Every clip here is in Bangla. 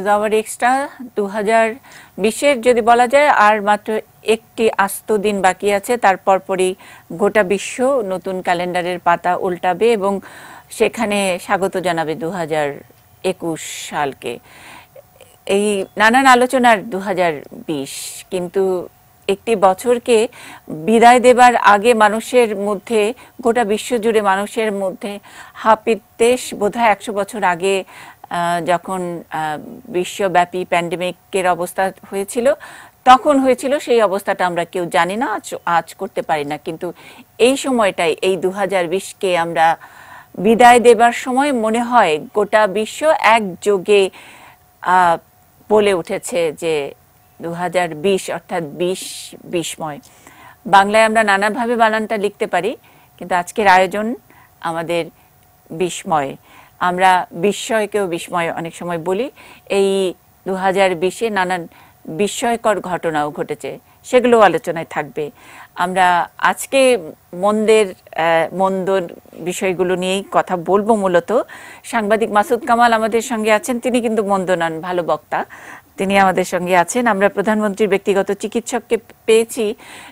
নিউজ আওয়ার এক্সট্রা 2020-এর যদি বলা যায় আর মাত্র একটি আস্ত দিন বাকি আছে, তারপর পরই গোটা বিশ্ব নতুন ক্যালেন্ডারের পাতা উল্টাবে এবং সেখানে স্বাগত জানাবে 2021 সালকে। এই নানান আলোচনার 2020, কিন্তু একটি বছরকে বিদায় দেবার আগে মানুষের মধ্যে, গোটা বিশ্বজুড়ে মানুষের মধ্যে হাপিত্যেশ বোধহয় 100 বছর আগে যখন বিশ্বব্যাপী প্যান্ডেমিকের অবস্থা হয়েছিল তখন হয়েছিল। সেই অবস্থাটা আমরা কেউ জানি না, আজ করতে পারি না, কিন্তু এই সময়টাই, এই 2020-কে আমরা বিদায় দেবার সময় মনে হয় গোটা বিশ্ব একযোগে বলে উঠেছে যে 2020 অর্থাৎ 20 বিস্ময়। বাংলায় আমরা নানাভাবে বানানটা লিখতে পারি, কিন্তু আজকের আয়োজন আমাদের বিস্ময়। আমরা বিস্ময়কেও বিস্ময় অনেক সময় বলি। এই 2020-এ নানান বিস্ময়কর ঘটনাও ঘটেছে, সেগুলো আলোচনায় থাকবে। আমরা আজকে মন্দর বিষয়গুলো নিয়েই কথা বলবো। মূলত সাংবাদিক মাসুদ কামাল আমাদের সঙ্গে আছেন, তিনি কিন্তু মন্দ নন, ভালো বক্তা, তিনি আমাদের সঙ্গে আছেন। আমরা প্রধানমন্ত্রীর ব্যক্তিগত চিকিৎসককে পেয়েছি,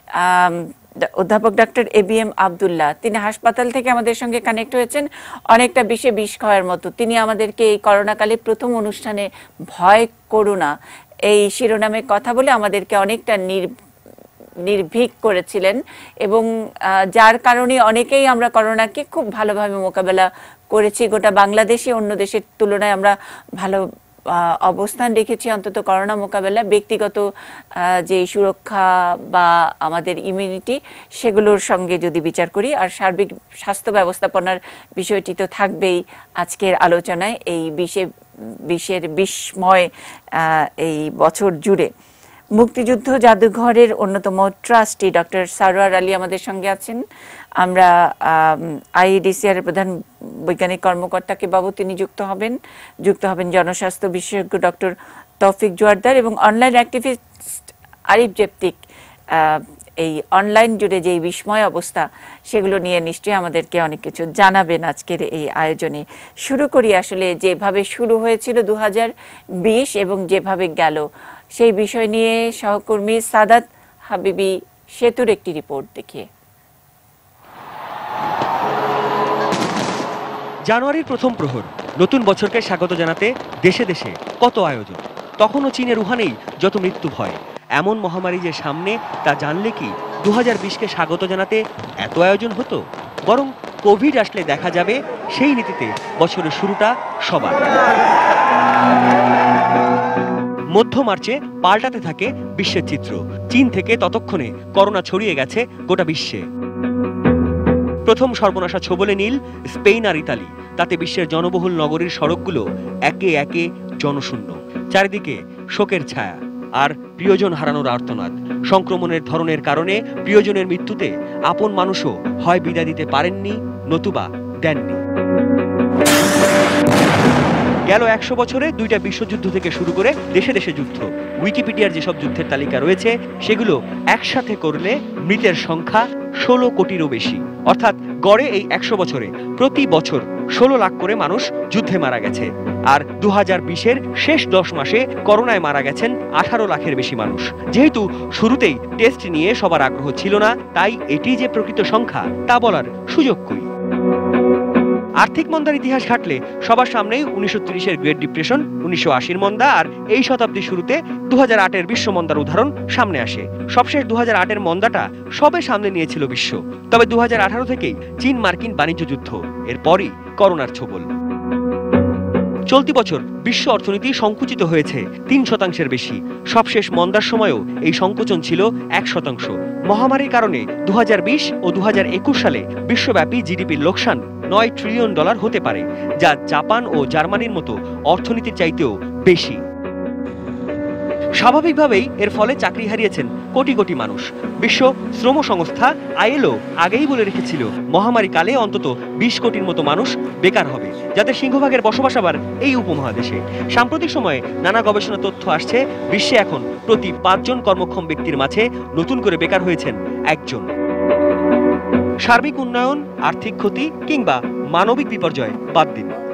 অধ্যাপক ডক্টর ABM আব্দুল্লাহ, তিনি হাসপাতাল থেকে আমাদের সঙ্গে কানেক্ট হয়েছেন। অনেকটা বিষ খাওয়ার মতো তিনি আমাদেরকে এই করোনাকালে প্রথম অনুষ্ঠানে ভয় করোনা এই শিরোনামে কথা বলে আমাদেরকে অনেকটা নির্ভীক করেছিলেন, এবং যার কারণে অনেকেই আমরা করোনাকে খুব ভালোভাবে মোকাবেলা করেছি। গোটা বাংলাদেশে অন্য দেশের তুলনায় আমরা ভালো অবস্থান রেখেছি অন্তত করোনা মোকাবেলা। ব্যক্তিগত যে সুরক্ষা বা আমাদের ইমিউনিটি, সেগুলোর সঙ্গে যদি বিচার করি, আর সার্বিক স্বাস্থ্য ব্যবস্থাপনার বিষয়টি তো থাকবেই আজকের আলোচনায়। এই বিশের বিস্ময় এই বছর জুড়ে মুক্তিযুদ্ধ জাদুঘরের অন্যতম ট্রাস্টি ডক্টর সারোয়ার আলী আমাদের সঙ্গে আছেন। আমরা IEDCR এর প্রধান বৈজ্ঞানিক কর্মকর্তাকে বাবু, তিনি যুক্ত হবেন জনস্বাস্থ্য বিশেষজ্ঞ ডক্টর তৌফিক জোয়ারদার এবং অনলাইন অ্যাক্টিভিস্ট আরিফ জেপ্তিক। এই অনলাইন জুড়ে যে বিস্ময় অবস্থা, সেগুলো নিয়ে নিশ্চয়ই আমাদেরকে অনেক কিছু জানাবেন আজকের এই আয়োজনে। শুরু করি আসলে যেভাবে শুরু হয়েছিল 2020 এবং যেভাবে গেল, সেই বিষয় নিয়ে সহকর্মী সাদাত হাবিবি সেতুর একটি রিপোর্ট দেখিয়ে। জানুয়ারির প্রথম প্রহর, নতুন বছরকে স্বাগত জানাতে দেশে দেশে কত আয়োজন। তখনও চীনের উহানেই যত মৃত্যু ভয়। এমন মহামারী যে সামনে, তা জানলে কি 2020-কে স্বাগত জানাতে এত আয়োজন হতো? বরং কোভিড আসলে দেখা যাবে সেই নীতিতে বছরের শুরুটা সবার। মধ্য মার্চে পাল্টাতে থাকে বিশ্বের চিত্র। চীন থেকে ততক্ষণে করোনা ছড়িয়ে গেছে গোটা বিশ্বে। প্রথম সর্বনাশা ছোবলে নীল স্পেন আর ইতালি। তাতে বিশ্বের জনবহুল নগরীর সড়কগুলো একে একে জনশূন্য। চারিদিকে শোকের ছায়া আর প্রিয়জন হারানোর আর্তনাদ। সংক্রমণের ধরনের কারণে প্রিয়জনের মৃত্যুতে আপন মানুষও হয় বিদায় দিতে পারেননি, নতুবা দেননি। গেল 100 বছরে 2টা বিশ্বযুদ্ধ থেকে শুরু করে দেশে দেশে যুদ্ধ। উইকিপিডিয়ার যেসব যুদ্ধের তালিকা রয়েছে, সেগুলো একসাথে করলে মৃতের সংখ্যা 16 কোটিরও বেশি। অর্থাৎ গড়ে এই 100 বছরে প্রতি বছর 16 লাখ করে মানুষ যুদ্ধে মারা গেছে। আর 2020-এর শেষ 10 মাসে করোনায় মারা গেছেন 18 লাখের বেশি মানুষ। যেহেতু শুরুতেই টেস্ট নিয়ে সবার আগ্রহ ছিল না, তাই এটি যে প্রকৃত সংখ্যা তা বলার সুযোগ কই। আর্থিক মন্দার ইতিহাস ঘাটলে সবার সামনেই 1930-এর গ্রেট ডিপ্রেশন, 1980-র মন্দা আর এই শতাব্দীর শুরুতে 2008-এর বিশ্ব মন্দার উদাহরণ সামনে আসে। সবশেষ 2008-এর মন্দাটা সবে সামনে নিয়েছিল বিশ্ব। তবে 2018 থেকেই চীন মার্কিন বাণিজ্য যুদ্ধ, এরপরই করোনার ছোবল। চলতি বছর বিশ্ব অর্থনীতি সংকুচিত হয়েছে 3% বেশি। সবশেষ মন্দার সময়ও এই সংকোচন ছিল 1%। মহামারীর কারণে 2020 ও 2021 সালে বিশ্বব্যাপী জিডিপির লোকসান $9 ট্রিলিয়ন হতে পারে, যা জাপান ও জার্মানির মতো অর্থনীতির চাইতেও বেশি। স্বাভাবিকভাবেই এর ফলে চাকরি হারিয়েছেন কোটি কোটি মানুষ। বিশ্ব শ্রম সংস্থা ILO আগেই বলে রেখেছিল মহামারীকালে অন্তত 20 কোটির মতো মানুষ বেকার হবে, যাদের সিংহভাগের বসবাস আবার এই উপমহাদেশে। সাম্প্রতিক সময়ে নানা গবেষণা তথ্য আসছে, বিশ্বে এখন প্রতি 5 জন কর্মক্ষম ব্যক্তির মাঝে নতুন করে বেকার হয়েছেন 1 জন। সার্বিক উন্নয়ন, আর্থিক ক্ষতি কিংবা মানবিক বিপর্যয় বাদ দিন,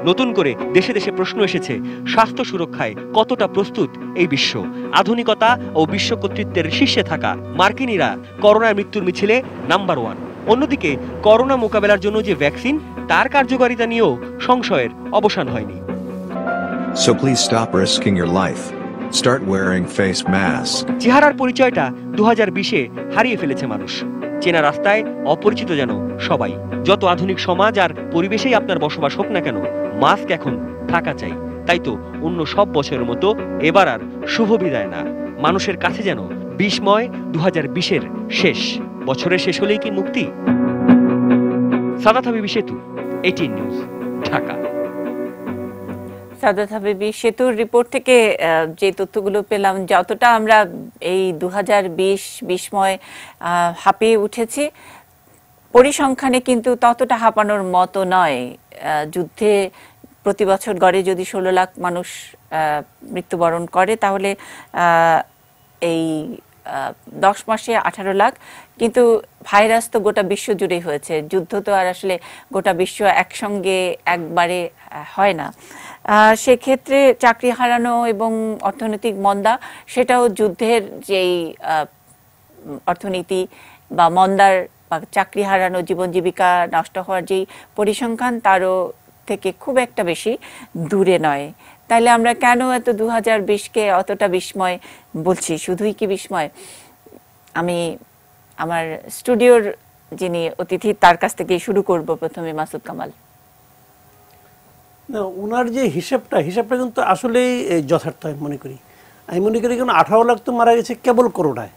নতুন করে দেশে দেশে প্রশ্ন এসেছে, স্বাস্থ্য সুরক্ষায় কতটা প্রস্তুত এই বিশ্ব? আধুনিকতা ও বিশ্ব কর্তৃত্বের শীর্ষে থাকা মার্কিনীরা করোনার মৃত্যুর মিছিলে নাম্বার 1। অন্যদিকে করোনা মোকাবেলার জন্য যে ভ্যাকসিন, তার কার্যকারিতা নিয়েও সংশয়ের অবসান হয়নি। So please stop risking your life. Start wearing face mask. চেহারার পরিচয়টা 2020-এ হারিয়ে ফেলেছে মানুষ। চেনা রাস্তায় অপরিচিত যেন সবাই। যত আধুনিক সমাজ আর পরিবেশেই আপনার বসবাস হোক না কেন, মাস্ক এখন থাকা চাই। তাই তো অন্য সব বছরের মতো এবার আর শুভ বিদায় না, মানুষের কাছে যেন বিস্ময় 2020-এর শেষ। বছরের শেষ হলেই কি মুক্তি? সাদাত হাবিবি সেতু, 18 নিউজ, ঢাকা। সাদাত হাবিবি সেতুর রিপোর্ট থেকে যে তথ্যগুলো পেলাম, যতটা আমরা এই 2020 বিস্ময় হাঁপিয়ে উঠেছি, পরিসংখ্যানে কিন্তু ততটা হাঁপানোর মতো নয়। যুদ্ধে প্রতি বছর গড়ে যদি 16 লাখ মানুষ মৃত্যুবরণ করে, তাহলে এই 10 মাসে 18 লাখ। কিন্তু ভাইরাস তো গোটা বিশ্ব জুড়ে হয়েছে, যুদ্ধ তো আর আসলে গোটা বিশ্ব একসঙ্গে একবারে হয় না। সেক্ষেত্রে চাকরি হারানো এবং অর্থনৈতিক মন্দা, সেটাও যুদ্ধের যেই অর্থনীতি বা মন্দার বা চাকরি হারানো, জীবন জীবিকা নষ্ট হওয়ার যেই পরিসংখ্যান, তারও থেকে খুব একটা বেশি দূরে নয়। তাইলে আমরা কেন এত 2020-কে অতটা বিস্ময় বলছি? শুধুই কি বিস্ময়? আমি আমার স্টুডিওর যিনি অতিথি, তার কাছ থেকে শুরু করব। প্রথমে মাসুদ কামাল। না, ওনার যে হিসাবটা কিন্তু আসলেই যথার্থ আমি মনে করি। কারণ 18 লাখ তো মারা গেছে কেবল করোনায়,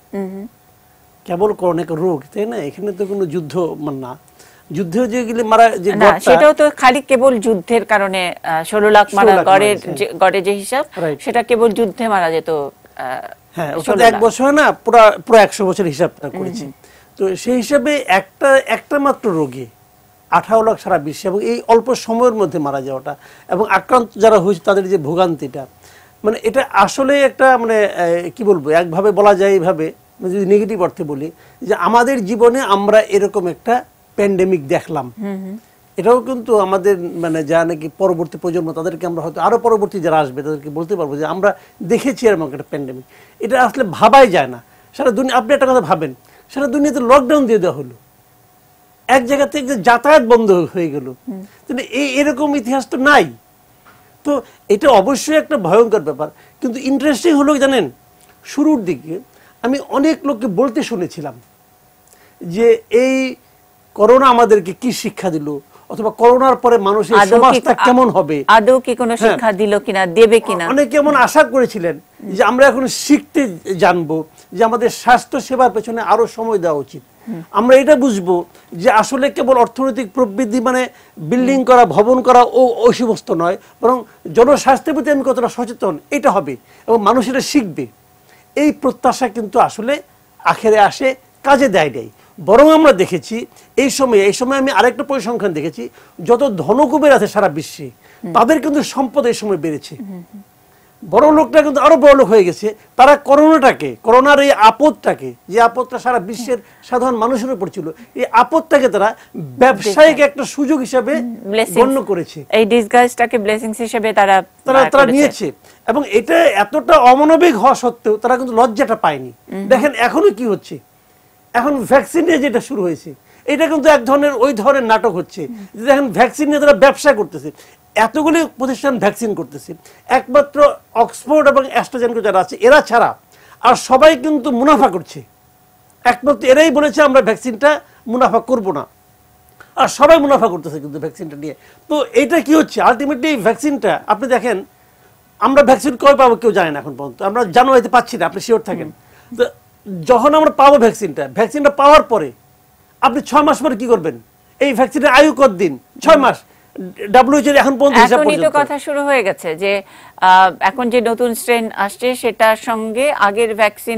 কেবল করোনা রোগ, তাই না? এখানে তো কোনো যুদ্ধ না। যুদ্ধেও যেগুলি মারা, যে সেটাও তো খালি কেবল যুদ্ধের কারণে 16 লাখ মারা গড়ে যে হিসাব, সেটা কেবল যুদ্ধে মারা যেত। হ্যাঁ, ওটা এক বছর না, পুরো 100 বছর হিসাবটা করেছি। তো সেই হিসাবে একটা মাত্র রোগী 18 লাখ সারা বিশ্বে, এবং এই অল্প সময়ের মধ্যে মারা যাওয়াটা এবং আক্রান্ত যারা হয়েছে তাদের যে ভোগান্তিটা, মানে এটা আসলে একটা মানে কি বলবো, একভাবে বলা যায়, এইভাবে যদি নেগেটিভ অর্থে বলি, যে আমাদের জীবনে আমরা এরকম একটা প্যান্ডেমিক দেখলাম। এটাও কিন্তু আমাদের মানে যারা নাকি পরবর্তী প্রজন্ম, তাদেরকে আমরা হয়তো আরো পরবর্তী যারা আসবে তাদেরকে বলতে পারবো যে আমরা দেখেছি এরকম একটা প্যান্ডেমিক। এটা আসলে ভাবাই যায় না। সারা দুনিয়া, আপনি একটা কথা ভাবেন, সারা দুনিয়াতে লকডাউন দিয়ে দেওয়া হলো, এক জায়গা থেকে যাতায়াত বন্ধ হয়ে গেল, এরকম ইতিহাস তো নাই। তো এটা অবশ্যই একটা ভয়ঙ্কর ব্যাপার। কিন্তু ইন্টারেস্টিং হলো জানেন, শুরুর দিকে আমি অনেক লোককে বলতে শুনেছিলাম যে এই করোনা আমাদেরকে কি শিক্ষা দিল, অথবা করোনার পরে মানুষের সমাজটা কেমন হবে, আদৌ কি কোনো শিক্ষা দিল কিনা, দেবে কিনা। অনেকে এমন আশা করেছিলেন যে আমরা এখন শিখতে জানবো, যে আমাদের স্বাস্থ্য সেবার পেছনে আরো সময় দেওয়া উচিত। আমরা এটা বুঝবো যে আসলে কেবল অর্থনৈতিক প্রবৃদ্ধি মানে বিল্ডিং করা, ভবন করা ওই সমস্ত নয়, বরং জনস্বাস্থ্যের প্রতি আমি কতটা সচেতন এটা হবে, এবং মানুষ এটা শিখবে। এই প্রত্যাশা কিন্তু আসলে আখেরে আসে, কাজে দেয় নেই। বরং আমরা দেখেছি এই সময় আমি আরেকটা পরিসংখ্যান দেখেছি, যত ধনকুবের আছে সারা বিশ্বে, তাদের কিন্তু সম্পদ এই সময় বেড়েছে। বড় লোকটা কিন্তু আরো বড় লোক হয়ে গেছে। তারা করোনার এই আপদটাকে, যে আপদটা সারা বিশ্বের সাধারণ মানুষের উপর ছিল, এই আপদটাকে তারা ব্যবসায়িক একটা সুযোগ হিসেবে গণ্য করেছে। এই ডিসগাইজটাকে ব্লেসিংস হিসেবে তারা নিয়েছে, এবং এটা এতটা অমানবিক হওয়া সত্ত্বেও তারা কিন্তু লজ্জাটা পায়নি। দেখেন এখনো কি হচ্ছে, এখন ভ্যাকসিন নিয়ে যেটা শুরু হয়েছে, এটা কিন্তু এক ধরনের ওই ধরনের নাটক হচ্ছে। দেখেন ভ্যাকসিন নিয়ে তারা ব্যবসা করতেছে, এতগুলি প্রতিষ্ঠান ভ্যাকসিন করতেছে, একমাত্র অক্সফোর্ড এবং অ্যাস্ট্রাজেনেকা যারা আছে এরা ছাড়া আর সবাই কিন্তু মুনাফা করছে। একমাত্র এরাই বলেছে আমরা ভ্যাকসিনটা মুনাফা করব না, আর সবাই মুনাফা করতেছে কিন্তু ভ্যাকসিনটা নিয়ে। তো এটা কি হচ্ছে, আলটিমেটলি এই ভ্যাকসিনটা আপনি দেখেন, আমরা ভ্যাকসিন কবে পাবো কেউ জানে না এখন পর্যন্ত, আমরা জানুয়ারিতে পাচ্ছি না, আপনি শিওর থাকেন। তো যখন আমরা পাবো ভ্যাকসিনটা পাওয়ার পরে আপনি 6 মাস পরে কি করবেন? এই ভ্যাকসিনের আয়ু কত দিন? 6 মাস। WHO এখন পর্যন্ত হিসাব পর্যন্ত কথা শুরু হয়ে গেছে যে এখন যে নতুন স্ট্রেন আসছে সেটার সঙ্গে আগের ভ্যাকসিন,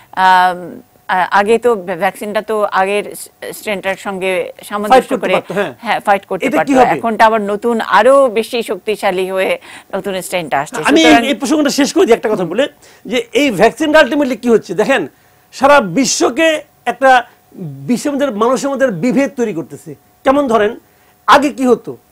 আগে তো ভ্যাকসিনটা তো আগের স্ট্রেনটার সঙ্গে সামঞ্জস্য করে ফাইট করতে পারতো, এখনটা আবার নতুন আরো বেশি শক্তিশালী হয়ে নতুন স্ট্রেনটা আসছে। আমি এই প্রসঙ্গটা শেষ করে দিই একটা কথা বলে, যে এই ভ্যাকসিনটা আলটিমেটলি কি হচ্ছে দেখেন, সারা বিশ্বকে একটা মানুষের মধ্যে বিভেদ তৈরি করতেছে। কেমন ধরেন, আগে কি হতো,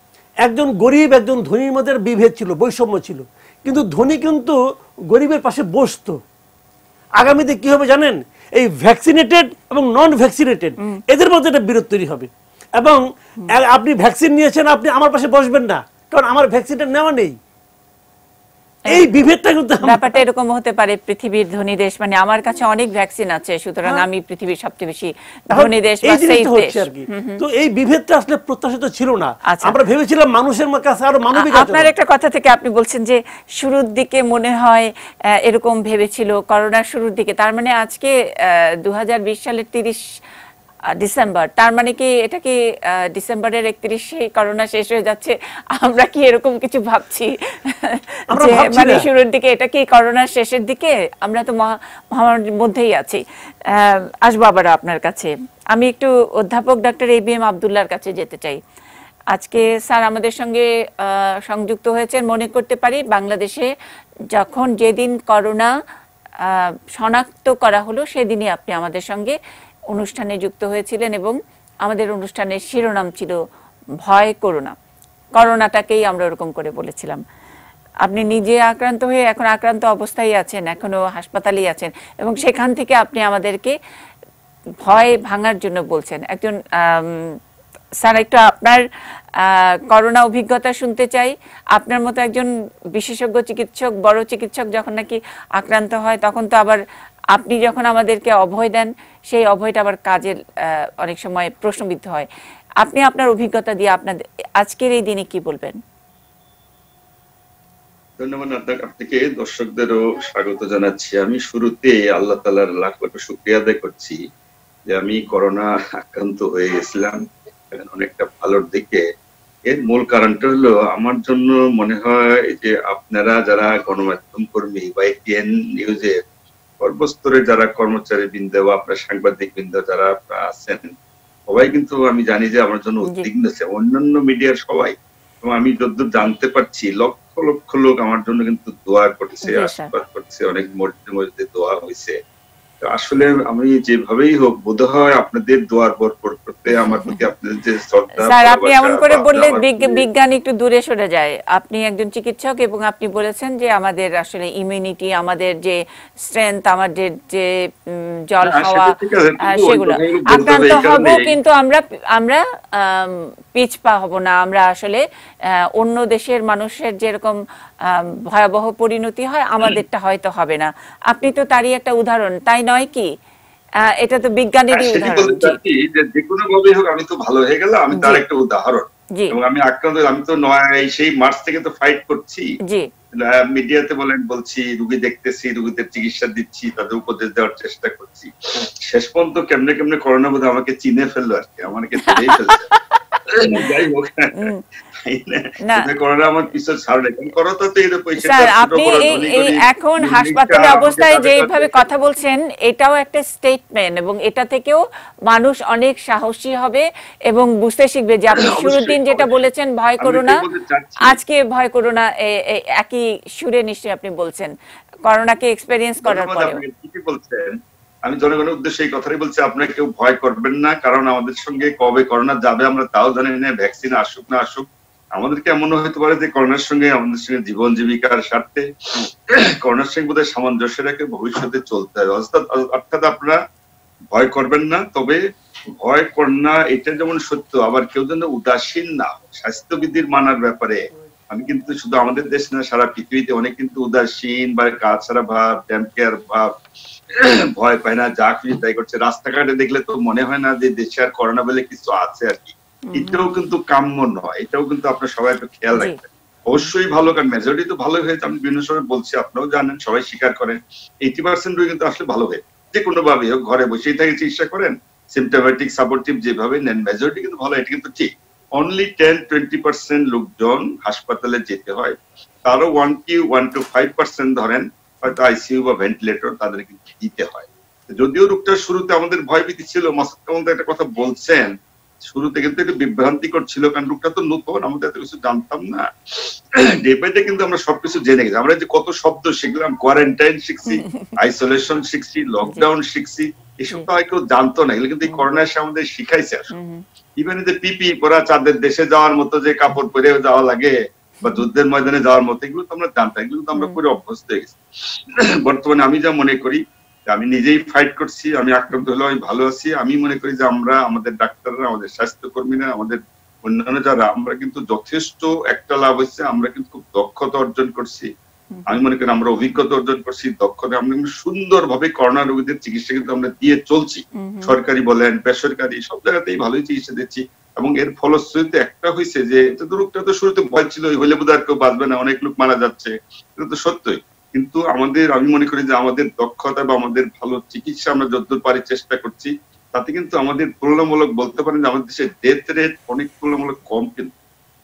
একজন গরিব একজন ধনীর মধ্যে বিভেদ ছিল, বৈষম্য ছিল, কিন্তু ধনী কিন্তু গরিবের পাশে বসতো। আগামীতে কি হবে জানেন, এই ভ্যাকসিনেটেড এবং নন ভ্যাকসিনেটেড এদের মধ্যে একটা বিরোধ তৈরি হবে। এবং আপনি ভ্যাকসিন নিয়েছেন, আপনি আমার পাশে বসবেন না, কারণ আমার ভ্যাকসিনটা নেওয়া নেই। এই বিভেদটা কিন্তু ব্যাপারটা এরকম হতে পারে, পৃথিবীর ধনী দেশ মানে আমার কাছে অনেক ভ্যাকসিন আছে, সুতরাং আমি পৃথিবীর সবচেয়ে বেশি ধনী দেশ বা সেফ দেশ। তো এই বিভেদটা আসলে প্রত্যাশিত ছিল না। আমরা ভেবেছিলাম মানুষের কাছে আরো মানবিক। আপনার একটা কথা থেকে আপনি বলছেন যে শুরুর দিকে মনে হয় এরকম ভেবেছিল করোনার শুরুর দিকে, তার মানে আজকে 2020 সালের 30 ডিসেম্বর, তার মানে কি এটা কি ডিসেম্বরের 31 করোনা শেষ হয়ে যাচ্ছে? আমরা কি এরকম কিছু ভাবছি যে মানে শুরুর দিকে, এটা কি করোনার শেষের দিকে? আমরা তো মহামারীর মধ্যেই আছি। আসবো আবার আপনার কাছে। আমি একটু অধ্যাপক ডক্টর ABM আব্দুল্লাহর কাছে যেতে চাই। আজকে স্যার আমাদের সঙ্গে সংযুক্ত হয়েছেন, মনে করতে পারি বাংলাদেশে যখন যেদিন করোনা শনাক্ত করা হলো সেদিনই আপনি আমাদের সঙ্গে অনুষ্ঠানে যুক্ত হয়েছিলেন এবং আমাদের অনুষ্ঠানের শিরোনাম ছিল ভয় করোনা। করোনাটাকেই আমরা ওরকম করে বলেছিলাম। আপনি নিজে আক্রান্ত হয়ে এখন আক্রান্ত অবস্থায় আছেন, এখনো হাসপাতালেই আছেন, এবং সেখান থেকে আপনি আমাদেরকে ভয় ভাঙার জন্য বলছেন। একজন স্যার, একটু আপনার করোনা অভিজ্ঞতা শুনতে চাই। আপনার মতো একজন বিশেষজ্ঞ চিকিৎসক, বড় চিকিৎসক যখন নাকি আক্রান্ত হয়, তখন তো আবার আপনি যখন আমাদেরকে অভয় দেন, সেই অভয়টা আবার কাজের অনেক সময় প্রশ্নবিদ্ধ হয়। আপনি আপনার অভিজ্ঞতা দিয়ে আপনাদের আজকের এই দিনে কি বলবেন? ধন্যবাদ আপনাকে, দর্শকদেরও স্বাগত জানাচ্ছি। আমি শুরুতে আল্লাহ তাআলার লাখ লাখ শুকরিয়া আদায় করছি যে আমি করোনা আক্রান্ত হয়ে গেছিলাম অনেকটা ভালোর দিকে। এর মূল কারণটা হলো আমার জন্য মনে হয় যে আপনারা যারা গণমাধ্যম কর্মী বা ATN নিউজের সর্বস্তরে যারা কর্মচারী বৃন্দ বা আপনার সাংবাদিক বৃন্দ যারা আছেন, সবাই কিন্তু আমি জানি যে আমার জন্য উদ্বিগ্ন আছে, অন্যান্য মিডিয়ার সবাই। এবং আমি যতদূর জানতে পারছি লক্ষ লক্ষ লোক আমার জন্য কিন্তু দোয়া করছে, আশীর্বাদ করছে, অনেক মসজিদে দোয়া হয়েছে। আসলে আমি যেভাবেই হোক বোধহয় আপনাদের দোয়ার বরকত করতে আমার প্রতি আপনাদের যে শ্রদ্ধা। স্যার, আপনি এমন করে বললে বিজ্ঞান একটু দূরে সরে যায়। আপনি একজন চিকিৎসক এবং আপনি বলেছেন যে আমাদের আসলে ইমিউনিটি, আমাদের যে স্ট্রেংথ, আমাদের যে জল খাওয়া, সেগুলো আক্রান্ত হব কিন্তু আমরা পিছপা হব না। আমরা আসলে অন্য দেশের মানুষের যেরকম ভয়াবহ পরিণতি হয়, আমাদেরটা হয়তো হবে না। আপনি তো তারই একটা উদাহরণ, তাই নয় কি? এটা তো বিজ্ঞানেরই উদাহরণ। যে কোনো ভাবে হোক আমি তো ভালো হয়ে গেলাম, আমি তার একটা উদাহরণ। এবং আমি আক্রান্ত, আমি তো সেই মার্চ থেকে তো ফাইট করছি, মিডিয়াতে বলছি, রুগী দেখতেছি, রুগীদের চিকিৎসা দিচ্ছি, তাদের উপদেশ দেওয়ার চেষ্টা করছি। শেষ পর্যন্ত কেমনে কেমনে করোনা বোধ আমাকে চিনে ফেললো আর কি, আমাকে চিনেই ফেলছে। যাই হোক, করোনা আমার পিছনে ছাড়লে করোনা তো এরকম। স্যার, আপনি এখন হাসপাতালে অবস্থায় যেভাবে কথা বলছেন, এটাও একটা স্টেটমেন্ট, এবং এটা থেকেও মানুষ অনেক সাহসী হবে এবং বুঝতে শিখবে যে আপনি শুরুর দিন যেটা বলেছেন ভয় করোনা, আজকে ভয় করোনা একই সুরে নিশ্চয়ই আপনি বলছেন করোনাকে এক্সপেরিয়েন্স করার পরে। ঠিকই বলছেন। আমি জনগণের উদ্দেশ্যে এই কথাই বলছি, আপনারা কেউ ভয় করবেন না, কারণ আমাদের সঙ্গে কবে করোনা যাবে আমরা তাও জানি না। ভ্যাকসিন আসুক না আসুক, আমাদেরকে এমন হতে পারে যে করোনার সঙ্গে আমাদের সঙ্গে জীবন জীবিকার স্বার্থে করোনার সঙ্গে বোধহয় সামঞ্জস্য রেখে ভবিষ্যতে চলতে হবে। অর্থাৎ আপনারা ভয় করবেন না। তবে ভয় করোনা এটা যেমন সত্য, আবার কেউ যেন উদাসীন না, স্বাস্থ্যবিধির মানার ব্যাপারে। আমি কিন্তু শুধু আমাদের দেশ না, সারা পৃথিবীতে অনেক কিন্তু উদাসীন বা কাজ ছাড়া ভাব, ড্যাম্পকেয়ার ভাব, ভয় পায় না, যা খুশি তাই করছে। রাস্তাঘাটে দেখলে তো মনে হয় না যে দেশে আর করোনা বলে কিছু আছে আর কি। এটাও কিন্তু কাম্য নয়, এটাও কিন্তু আপনার সবাই একটু খেয়াল রাখবেন। অবশ্যই ভালো, কারণ মেজরিটি তো ভালো হয়েছে। আমি বিভিন্ন সময় বলছি, আপনারাও জানেন, সবাই স্বীকার করেন 80% রোগী কিন্তু আসলে ভালো হয়ে, যে কোনো ভাবে হোক, ঘরে বসেই থাকে চিকিৎসা করেন, সিমটোমেটিক সাপোর্টিভ যেভাবে নেন, মেজরিটি কিন্তু ভালো। এটা কিন্তু ঠিক। অনলি 10-20% লোকজন হাসপাতালে যেতে হয়, তারও 1 to 5% ধরেন হয়তো আইসিইউ বা ভেন্টিলেটর তাদের কিন্তু দিতে হয়। যদিও রোগটার শুরুতে আমাদের ভয়ভীতি ছিল, মাসুদ কামাল একটা কথা বলছেন শুরুতে কিন্তু একটু বিভ্রান্তিকর ছিল, কারণ রোগটা তো নতুন, আমাদের এত কিছু জানতাম না। ডে বাই ডে কিন্তু আমরা সবকিছু জেনে গেছি। আমরা যে কত শব্দ শিখলাম, কোয়ারেন্টাইন শিখছি, আইসোলেশন শিখছি, লকডাউন শিখছি, এসব তো কেউ জানতো না। এগুলো কিন্তু এই করোনা এসে আমাদের শিখাইছে আসলে। ইভেন যে পিপি পরা, চাঁদের দেশে যাওয়ার মতো যে কাপড় পরে যাওয়া লাগে বা যুদ্ধের ময়দানে যাওয়ার মতো, এগুলো তো আমরা জানতাম, এগুলো তো আমরা করে অভ্যস্ত হয়ে গেছি। বর্তমানে আমি যা মনে করি, আমি নিজেই ফাইট করছি, আমি আক্রান্ত হলেও আমি ভালো আছি। আমি মনে করি যে আমরা, আমাদের ডাক্তাররা, আমাদের স্বাস্থ্যকর্মীরা, আমাদের অন্যান্য যারা, আমরা কিন্তু যথেষ্ট একটা লাভ হচ্ছে, আমরা কিন্তু খুব দক্ষতা অর্জন করছি। আমি মনে করি আমরা অভিজ্ঞতা অর্জন করছি, দক্ষতা, আমরা সুন্দরভাবে করোনা রোগীদের চিকিৎসা কিন্তু আমরা দিয়ে চলছি। সরকারি বলেন, বেসরকারি, সব জায়গাতেই ভালোই চিকিৎসা দিচ্ছি। এবং এর ফলশ্রুতিতে একটা হয়েছে যে, এটা তো রোগটা তো শুরুতে ভয় ছিল, হইলে বোধ আর কেউ বাঁচবে না, অনেক লোক মারা যাচ্ছে, এটা তো সত্যই। কিন্তু আমাদের, আমি মনে করি যে আমাদের দক্ষতা বা আমাদের ভালো চিকিৎসা আমরা যতদূর পারি চেষ্টা করছি, তাতে কিন্তু আমাদের তুলনামূলক বলতে পারেন যে আমাদের দেশের ডেথ রেট অনেক তুলনামূলক কম, কিন্তু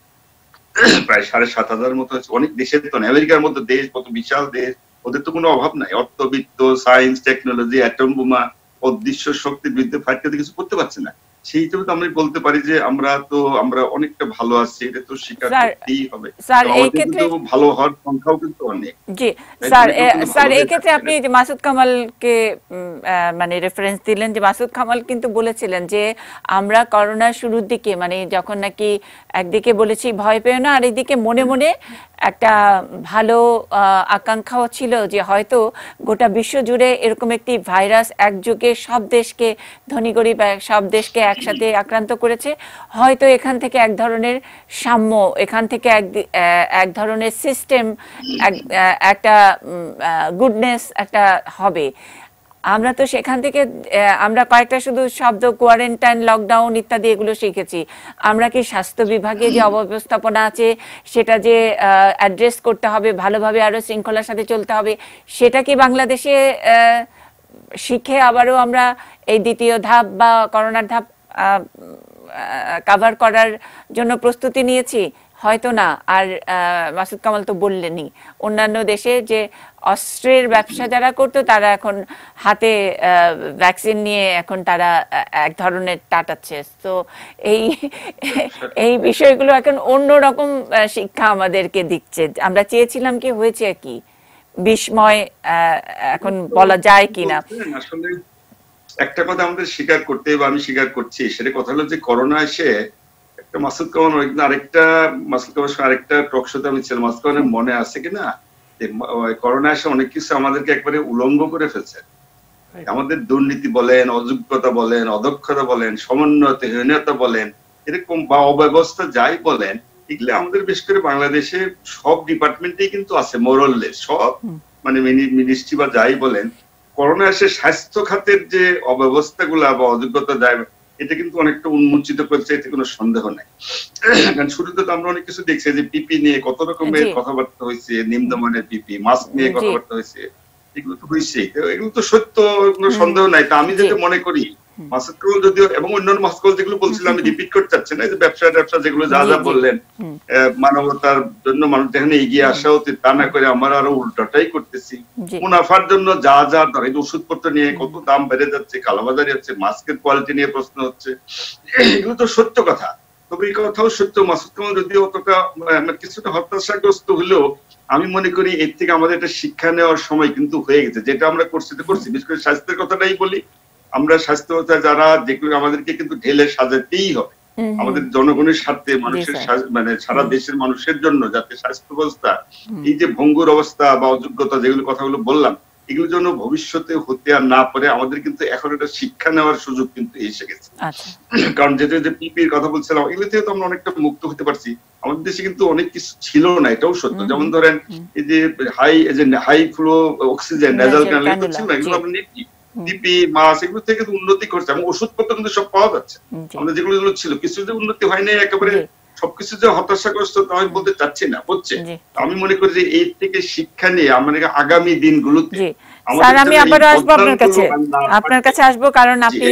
প্রায় 7,500 মতো আছে। অনেক দেশের তো, আমেরিকার মতো দেশ, কত বিশাল দেশ, ওদের তো কোনো অভাব নাই। অর্থবিত্ত, সায়েন্স, টেকনোলজি, অ্যাটম বোমা, অদৃশ্য শক্তির বিরুদ্ধে ফাইট করতে কিছু করতে পারছে না। সেই হিসেবে তো আমরা বলতে পারি যে আমরা অনেকটা ভালো আছি, এটা তো স্বীকার করতেই হবে। স্যার এই ক্ষেত্রে ভালো হওয়ার সংখ্যাও কিন্তু অনেক। জি স্যার এই ক্ষেত্রে আপনি যে মাসুদ কামালকে মানে রেফারেন্স দিলেন, যে মাসুদ কামাল কিন্তু বলেছিলেন যে আমরা করোনা শুরুর দিকে, মানে যখন নাকি একদিকে বলেছি ভয় পেও না, আর এইদিকে মনে মনে একটা ভালো আকাঙ্ক্ষাও ছিল যে হয়তো গোটা বিশ্ব জুড়ে এরকম একটি ভাইরাস একযোগে সব দেশকে, ধনী গরিব সব দেশকে একসাথে আক্রান্ত করেছে, হয়তো এখান থেকে এক ধরনের সাম্য, এখান থেকে এক ধরনের সিস্টেম, একটা গুডনেস একটা হবে। আমরা তো সেখান থেকে আমরা কয়েকটা শুধু শব্দ, কোয়ারেন্টাইন, লকডাউন ইত্যাদি এগুলো শিখেছি। আমরা কি স্বাস্থ্য বিভাগে যে অব্যবস্থাপনা আছে সেটা যে অ্যাড্রেস করতে হবে, ভালোভাবে আরো শৃঙ্খলার সাথে চলতে হবে, সেটা কি বাংলাদেশে শিখে আবারও আমরা এই দ্বিতীয় ধাপ বা করোনার ধাপ কভার করার জন্য প্রস্তুতি নিয়েছি? হয়তো না। আর মাসুদ কামাল তো বললেনই, অন্যান্য দেশে যে অস্ত্রের ব্যবসা যারা করতো, তারা এখন হাতে ভ্যাকসিন নিয়ে এখন তারা এক ধরনের টাটাচ্ছে। তো এই বিষয়গুলো এখন অন্যরকম শিক্ষা আমাদেরকে দিচ্ছে। আমরা চেয়েছিলাম কি, হয়েছে কি বিস্ময় এখন বলা যায় কিনা। আসলে একটা কথা আমাদের স্বীকার করতে, বা আমি স্বীকার করছি, সেটা কথা হলো যে করোনা এসে একটা মাসুদ কামাল, আরেকটা মাসুদ কামাল আরেকটা টক শোতে আমি ছিলাম, মাসুদ কামালের মনে আছে কিনা, করোনা এসে অনেক কিছু আমাদেরকে একবারে উলঙ্গ করে ফেলছে। আমাদের দুর্নীতি বলেন, অযোগ্যতা বলেন, অদক্ষতা বলেন, সমন্বয়হীনতা বলেন, এরকম বা অব্যবস্থা যাই বলেন, এগুলো আমাদের বিশেষ করে বাংলাদেশে সব ডিপার্টমেন্টেই কিন্তু আছে, মোরললেস সব, মানে মিনিস্ট্রি বা যাই বলেন। করোনা এসে স্বাস্থ্য খাতের যে অব্যবস্থাগুলা বা অযোগ্যতা যায়, এটা কিন্তু অনেকটা উন্মোচিত করেছে, এতে কোনো সন্দেহ নাই। কারণ শুরুতে তো আমরা অনেক কিছু দেখছি, যে পিপি নিয়ে কত রকমের কথাবার্তা হয়েছে, নিম্নমানের পিপি, মাস্ক নিয়ে কথাবার্তা হয়েছে, এগুলো তো হয়েছে, এগুলো তো সত্য, কোনো সন্দেহ নাই। তা আমি যেটা মনে করি, মাসুদ কামাল যদিও এবং অন্যান্য মাসুদ কামাল যেগুলো বলছিলাম, আমি রিপিট করতে চাচ্ছি না, যে ব্যবসা যেগুলো যা যা বললেন, মানবতার জন্য মানুষ যেখানে এগিয়ে আসা উচিত, তা না করে আমরা আরো উল্টাটাই করতেছি। মুনাফার জন্য যা যা ধরেন, ওষুধপত্র নিয়ে কত দাম বেড়ে যাচ্ছে, কালোবাজারি হচ্ছে, মাস্কের কোয়ালিটি নিয়ে প্রশ্ন হচ্ছে, এগুলো তো সত্য কথা। তবে এই কথাও সত্য, মাসুদ কামাল যদিও অতটা কিছুটা হতাশাগ্রস্ত হলেও, আমি মনে করি এর থেকে আমাদের একটা শিক্ষা নেওয়ার সময় কিন্তু হয়ে গেছে। যেটা আমরা করছি, বিশেষ করে স্বাস্থ্যের কথাটাই বলি, আমরা স্বাস্থ্য যারা, যেগুলো আমাদেরকে কিন্তু ঢেলে সাজাতেই হবে আমাদের জনগণের স্বার্থে, মানুষের মানে সারা দেশের মানুষের জন্য, যাতে স্বাস্থ্য ব্যবস্থা এই যে ভঙ্গুর অবস্থা বা অযোগ্যতা যেগুলো কথাগুলো বললাম, এগুলো যেন ভবিষ্যতে হতে আর না পারে, আমাদের কিন্তু এখন একটা শিক্ষা নেওয়ার সুযোগ কিন্তু এসে গেছে। কারণ যেটা যে পিপির কথা বলছিলাম, এগুলো থেকে তো আমরা অনেকটা মুক্ত হতে পারছি। আমাদের দেশে কিন্তু অনেক কিছু ছিল না, এটাও সত্য। যেমন ধরেন এই যে high flow oxygen, nasal cannula ছিল না, এগুলো আমরা নিচ্ছি, পিপি, মাছ, এগুলো থেকে উন্নতি করছে, এবং ওষুধপত্র কিন্তু সব পাওয়া যাচ্ছে। আমাদের যেগুলো ছিল, কিছু যে উন্নতি হয়নি একেবারে সবকিছু যে হতাশাগ্রস্ত আমি বলতে চাচ্ছি না, হচ্ছে। আমি মনে করি যে এই থেকে শিক্ষা নিয়ে আমাদের আগামী দিনগুলোতে, স্যার আমি আবার আসবো আপনার কাছে আসবো, কারণ আপনি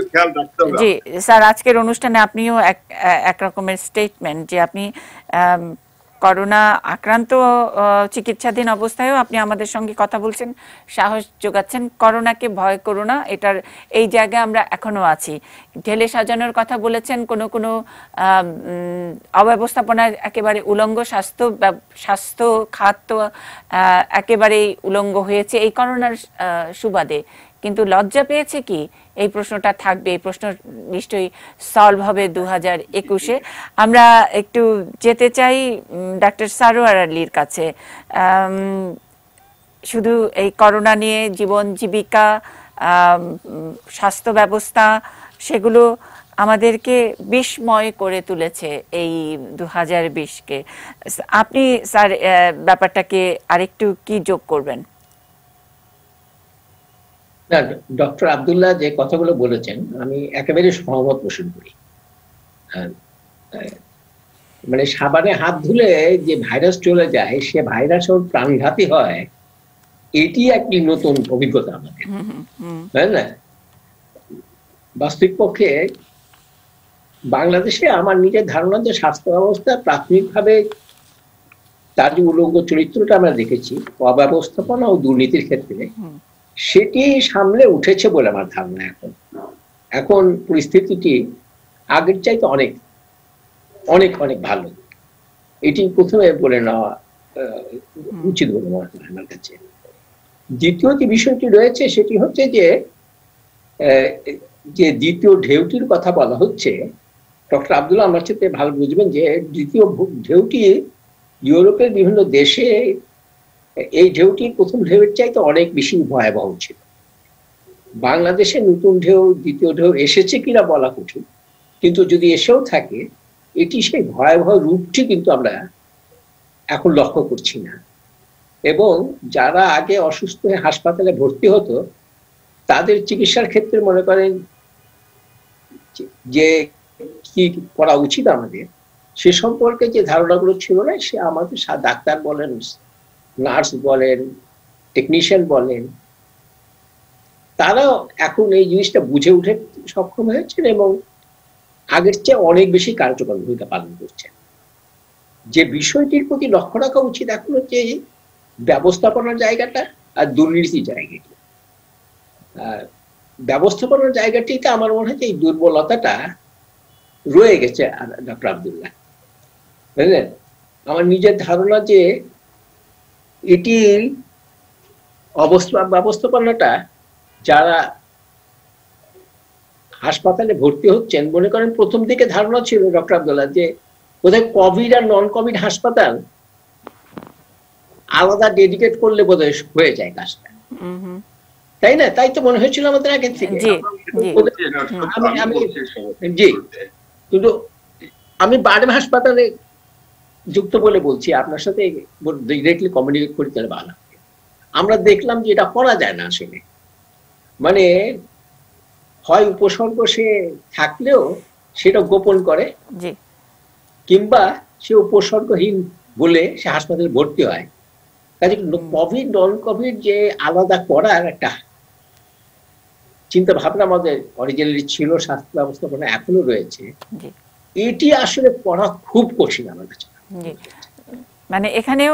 জি স্যার আজকের অনুষ্ঠানে আপনিও এক রকমের স্টেটমেন্ট, যে আপনি করোনা আক্রান্ত চিকিৎসাধীন অবস্থায়ও আপনি আমাদের সঙ্গে কথা বলছেন, সাহস যোগাচ্ছেন। করোনাকে ভয় করো না, এটার এই জায়গায় আমরা এখনো আছি। ঢেলে সাজানোর কথা বলেছেন, কোনো অব্যবস্থাপনার একেবারে উলঙ্গ স্বাস্থ্য খাত তো একেবারেই উলঙ্গ হয়েছে এই করোনার সুবাদে, কিন্তু লজ্জা পেয়েছে কি, এই প্রশ্নটা থাকবে। এই প্রশ্ন নিশ্চয়ই সলভ হবে 2021-এ। আমরা একটু যেতে চাই ডাক্তার সারোয়ার আলীর কাছে। শুধু এই করোনা নিয়ে জীবন জীবিকা, স্বাস্থ্য ব্যবস্থা, সেগুলো আমাদেরকে বিস্ময় করে তুলেছে এই 2020-কে। আপনি স্যার ব্যাপারটাকে আরেকটু কি যোগ করবেন? না, ডক্টর আব্দুল্লাহ যে কথাগুলো বলেছেন আমি একেবারে সহমত পোষণ করি। মানে সাবানে হাত ধুলে যে ভাইরাস চলে যায়, সে ভাইরাস ওর প্রাণঘাতী হয়, এটি একটি নতুন অভিজ্ঞতা আমাদের, তাই না? বাস্তবিক পক্ষে বাংলাদেশে আমার নিজের ধারণা যে স্বাস্থ্য ব্যবস্থা প্রাথমিকভাবে তার যে উলঙ্গ চরিত্রটা আমরা দেখেছি অব্যবস্থাপনা ও দুর্নীতির ক্ষেত্রে, সেটি সামলে উঠেছে বলে আমার ধারণা। এখন পরিস্থিতিটি আগের চাইতে অনেক অনেক অনেক ভালো, এটি প্রথমে বলে নেওয়া উচিত বলে মনে হয় আমার কাছে। দ্বিতীয় যে বিষয়টি রয়েছে সেটি হচ্ছে যে দ্বিতীয় ঢেউটির কথা বলা হচ্ছে, ডক্টর আব্দুল্লাহ আমার সাথে ভালো বুঝবেন যে দ্বিতীয় ঢেউটি ইউরোপের বিভিন্ন দেশে এই ঢেউটি প্রথম ঢেউয়ের চাইতে অনেক বেশি ভয়াবহ ছিল। বাংলাদেশে নতুন ঢেউ, দ্বিতীয় ঢেউ এসেছে কিনা বলা কঠিন, কিন্তু যদি এসেও থাকে, এটি সেই ভয়াবহ রূপটি কিন্তু আমরা এখন লক্ষ্য করছি না। এবং যারা আগে অসুস্থ হয়ে হাসপাতালে ভর্তি হতো, তাদের চিকিৎসার ক্ষেত্রে মনে করেন যে কি করা উচিত আমাদের, সে সম্পর্কে যে ধারণাগুলো ছিল না, সে আমাদের ডাক্তার বলেন, নার্স বলেন, টেকনিশিয়ান বলেন, তারাও এখন এই জিনিসটা বুঝে উঠে সক্ষম হয়েছেন এবং আগের চেয়ে অনেক বেশি কার্যকর ভূমিকা পালন করছেন। যে বিষয়টির প্রতি লক্ষ্য রাখা উচিত এখন হচ্ছে ব্যবস্থাপনার জায়গাটা আর দুর্নীতির জায়গাটি। ব্যবস্থাপনার জায়গাটিতে আমার মনে হয় যে এই দুর্বলতাটা রয়ে গেছে ডক্টর আব্দুল্লাহ, বুঝলেন? আমার নিজের ধারণা যে এটি ব্যবস্থাপনাটা যারা হাসপাতালে ভর্তি হচ্ছেন, মনে করেন প্রথম দিকে ধারণা ছিল ডক্টর আব্দুল্লাহ যে বোধহয় কোভিড আর নন কোভিড হাসপাতাল আলাদা ডেডিকেট করলে বোধহয় হয়ে যায় কাজটা, তাই না? তাই তো মনে হয়েছিল আমাদের আগে থেকে। জি, কিন্তু আমি বারবার হাসপাতালে যুক্ত বলে বলছি, আপনার সাথে ডিরেক্টলি কমিউনিকেট করতে ভালো। আমরা দেখলাম যে এটা করা যায় না আসলে। মানে হয় উপসর্গ সে থাকলেও সেটা গোপন করে, কিংবা সে উপসর্গহীন বলে সে হাসপাতালে ভর্তি হয়। কাজে কোভিড নন কোভিড যে আলাদা করার একটা চিন্তা ভাবনা আমাদের অরিজিনালি ছিল, স্বাস্থ্য ব্যবস্থাপনা এখনো রয়েছে, এটি আসলে করা খুব কঠিন আমার কাছে। মানে এখানেও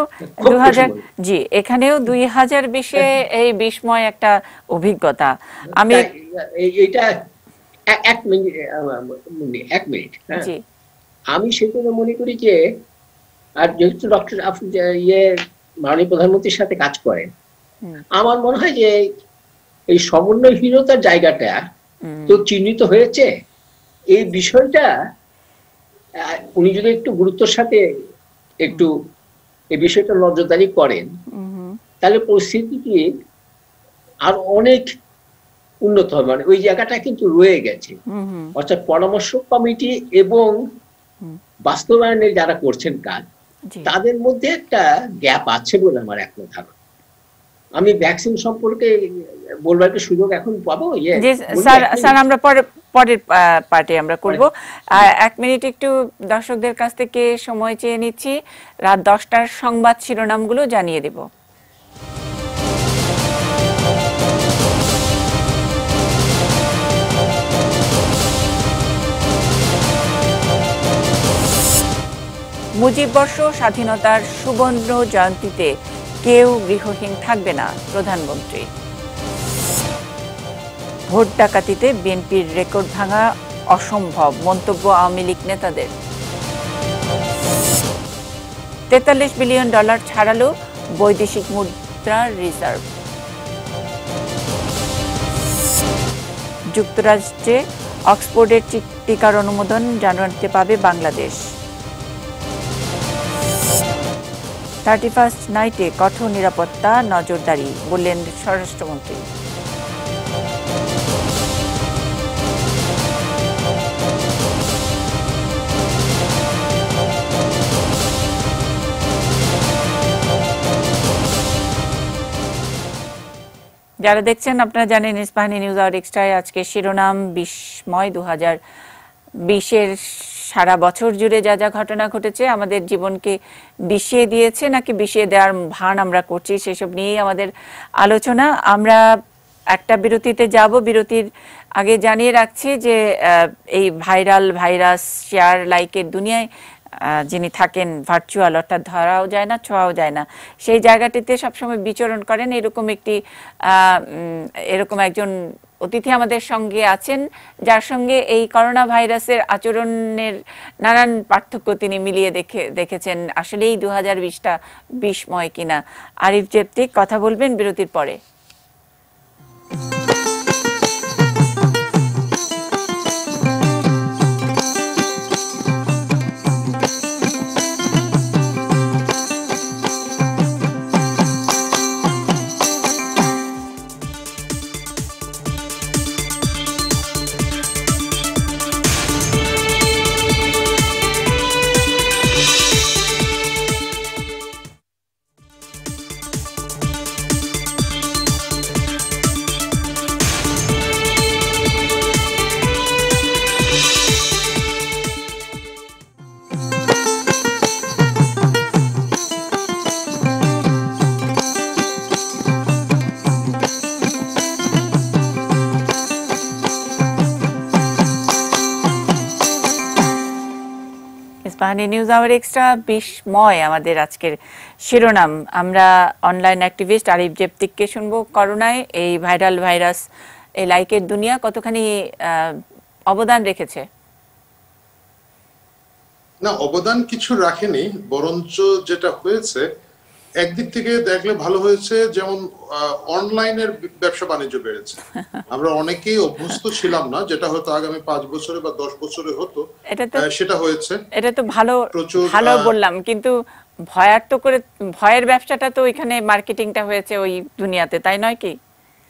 2020-এ এই বিস্ময় একটা অভিজ্ঞতা। আমি এইটা এক মিনিট আমি সেজন্য মনে করি যে, আর যেহেতু ডক্টর মাননীয় প্রধানমন্ত্রীর সাথে কাজ করেন, আমার মনে হয় যে এই সমন্বয়হীনতার জায়গাটা তো চিহ্নিত হয়েছে। এই বিষয়টা উনি যদি একটু গুরুত্বের সাথে একটু এই বিষয়টা নজরদারি করেন, তাহলে পরিস্থিতিটি আর অনেক উন্নত হবে। মানে ওই জায়গাটা কিন্তু রয়ে গেছে, অর্থাৎ পরামর্শ কমিটি এবং বাস্তবায়নে যারা করছেন কাজ, তাদের মধ্যে একটা গ্যাপ আছে বলে আমার এখন ধারণা। আমি ভ্যাকসিন সম্পর্কে বলবার কি সুযোগ এখন পাবো? স্যার, আমরা পরের পার্টে আমরা করব। 1 মিনিট একটু দর্শকদের কাছ থেকে সময় চেয়ে নিচ্ছি, রাত 10টার সংবাদ শিরোনামগুলো জানিয়ে দেব। মুজিববর্ষ স্বাধীনতার সুবর্ণ জয়ন্তীতে কেউ গৃহহীন থাকবে না, প্রধানমন্ত্রী। ভোট ডাকাতিতে বিএনপির রেকর্ড ভাঙা অসম্ভব, মন্তব্য আওয়ামী লীগ নেতাদের। $43 বিলিয়ন ছাড়ালো বৈদেশিক মুদ্রার রিজার্ভ। যুক্তরাষ্ট্রে অক্সফোর্ডের টিকার অনুমোদন জানুয়ারিতে পাবে বাংলাদেশ। 31st নাইটে কঠোর নিরাপত্তা নজরদারি, বললেন স্বরাষ্ট্রমন্ত্রী। যারা দেখছেন আপনারা জানেন ইস্পাহানি নিউজ আওয়ার এক্সট্রায় আজকে শিরোনাম বিস্ময়। 2020-এর সারা বছর জুড়ে যা যা ঘটনা ঘটেছে আমাদের জীবনকে বিষিয়ে দিয়েছে নাকি বিষিয়ে দেওয়ার ভান আমরা করছি, সেসব নিয়েই আমাদের আলোচনা। আমরা একটা বিরতিতে যাব। বিরতির আগে জানিয়ে রাখছি যে এই ভাইরাস শেয়ার লাইকের দুনিয়ায় যিনি থাকেন ভার্চুয়াল, অর্থাৎ ধরাও যায় না ছোঁয়াও যায় না, সেই জায়গাটিতে সবসময় বিচরণ করেন এরকম একজন অতিথি আমাদের সঙ্গে আছেন, যার সঙ্গে এই করোনা ভাইরাসের আচরণের নানান পার্থক্য তিনি মিলিয়ে দেখেছেন। আসলেই 2020টা বিস্ময় কিনা। আরিফ জেপ্তিক কথা বলবেন বিরতির পরে। ইস্পাহানি নিউজ আওয়ার এক্সট্রা বিস্ময় আমাদের আজকের শিরোনাম। আমরা অনলাইন অ্যাক্টিভিস্ট আরিফ জেপ্তিককে শুনবো। করোনায় এই ভাইরাস, এই লাইকের দুনিয়া কতখানি অবদান রেখেছে? না, অবদান কিছু রাখেনি, বরঞ্চ যেটা হয়েছে একদিক থেকে দেখলে ভালো হয়েছে, যেমন অনলাইনের ব্যবসা বাণিজ্য বেড়েছে। আমরা অনেকেই অভ্যস্ত ছিলাম না, যেটা হয়তো আগামী 5 বছরে বা 10 বছরে হতো, সেটা হয়েছে। এটা তো ভালো বললাম, কিন্তু ভয়ের ব্যবসাটা তো এখানে মার্কেটিংটা হয়েছে ওই দুনিয়াতে, তাই নয় কি?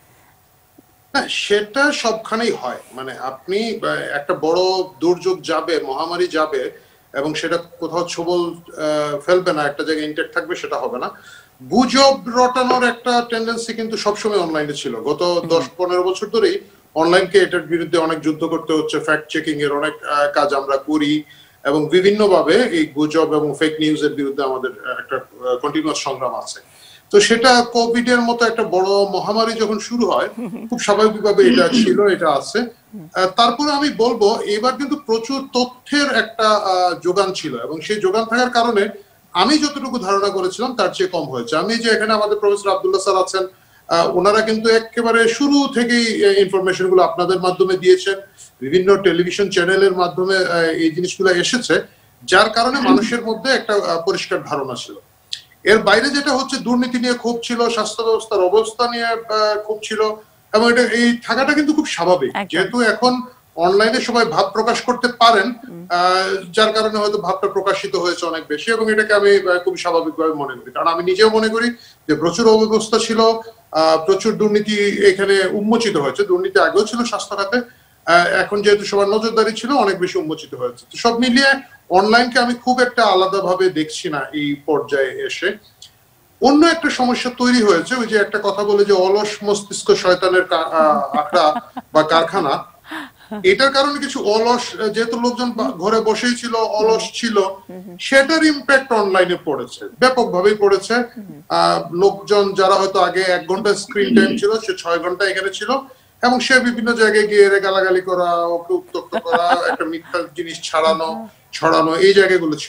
হ্যাঁ, সেটা সবখানেই হয়। মানে আপনি একটা বড় দুর্যোগ যাবে, মহামারী যাবে, এবং সেটা কোথাও ছবল ফেলবে না, একটা জায়গায় ইনটেক্ট থাকবে, সেটা হবে না। গুজব রটানোর একটা টেন্ডেন্সি কিন্তু সবসময় অনলাইনে ছিল। গত 10-15 বছর ধরেই অনলাইনকে এটার বিরুদ্ধে অনেক যুদ্ধ করতে হচ্ছে। ফ্যাক্ট চেকিং এর অনেক কাজ আমরা করি, এবং বিভিন্নভাবে এই গুজব এবং ফেক নিউজের বিরুদ্ধে আমাদের একটা কন্টিনিউয়াস সংগ্রাম আছে। তো সেটা কোভিড এর মতো একটা বড় মহামারী যখন শুরু হয়, খুব স্বাভাবিকভাবে এটা ছিল, এটা আছে। তারপরে আমি বলবো এবার কিন্তু প্রচুর তথ্যের একটা যোগান ছিল, এবং সেই যোগান থাকার কারণে আমি যতটুকু ধারণা করেছিলাম তার চেয়ে কম হয়েছে। আমি যে এখানে আমাদের প্রফেসর আব্দুল্লাহ স্যার আছেন, ওনারা কিন্তু একেবারে শুরু থেকেই ইনফরমেশন গুলো আপনাদের মাধ্যমে দিয়েছেন, বিভিন্ন টেলিভিশন চ্যানেলের মাধ্যমে এই জিনিসগুলো এসেছে, যার কারণে মানুষের মধ্যে একটা পরিষ্কার ধারণা ছিল। এর বাইরে যেটা হচ্ছে, দুর্নীতি নিয়ে খুব ছিল, স্বাস্থ্য ব্যবস্থার অবস্থা নিয়ে খুব ছিল, এবং এটা এই থাকাটা কিন্তু খুব স্বাভাবিক, যেহেতু এখন অনলাইনে সবাই ভাব প্রকাশ করতে পারেন, যার কারণে হয়তো ভাবটা প্রকাশিত হয়েছে অনেক বেশি, এবং এটাকে আমি খুব স্বাভাবিকভাবে মনে করি। কারণ আমি নিজেও মনে করি যে প্রচুর অব্যবস্থা ছিল, প্রচুর দুর্নীতি এখানে উন্মোচিত হয়েছে। দুর্নীতি আগেও ছিল স্বাস্থ্য খাতে, এখন যেহেতু সবার নজরদারি ছিল, অনেক বেশি উন্মোচিত হয়েছে। তো সব মিলিয়ে অনলাইনকে আমি খুব একটা আলাদাভাবে দেখছি না এই পর্যায়ে এসে। অন্য একটা সমস্যা তৈরি হয়েছে, ওই যে একটা কথা বলে যে অলস মস্তিষ্ক শয়তানের আখড়া বা কারখানা, এটার কারণে কিছু অলস, যেহেতু লোকজন ঘরে বসেই ছিল, অলস ছিল, সেটার ইম্প্যাক্ট অনলাইনে পড়েছে, ব্যাপকভাবেই পড়েছে। লোকজন যারা হয়তো আগে 1 ঘন্টা স্ক্রিন টাইম ছিল, সে 6 ঘন্টা এখানে ছিল, এবং সে বিভিন্ন জায়গায় গিয়ে গালাগালি করা, ওকে উত্তক্ত করা, একটা মিথ্যা জিনিস ছড়ানো, এই জায়গাগুলো ছিল।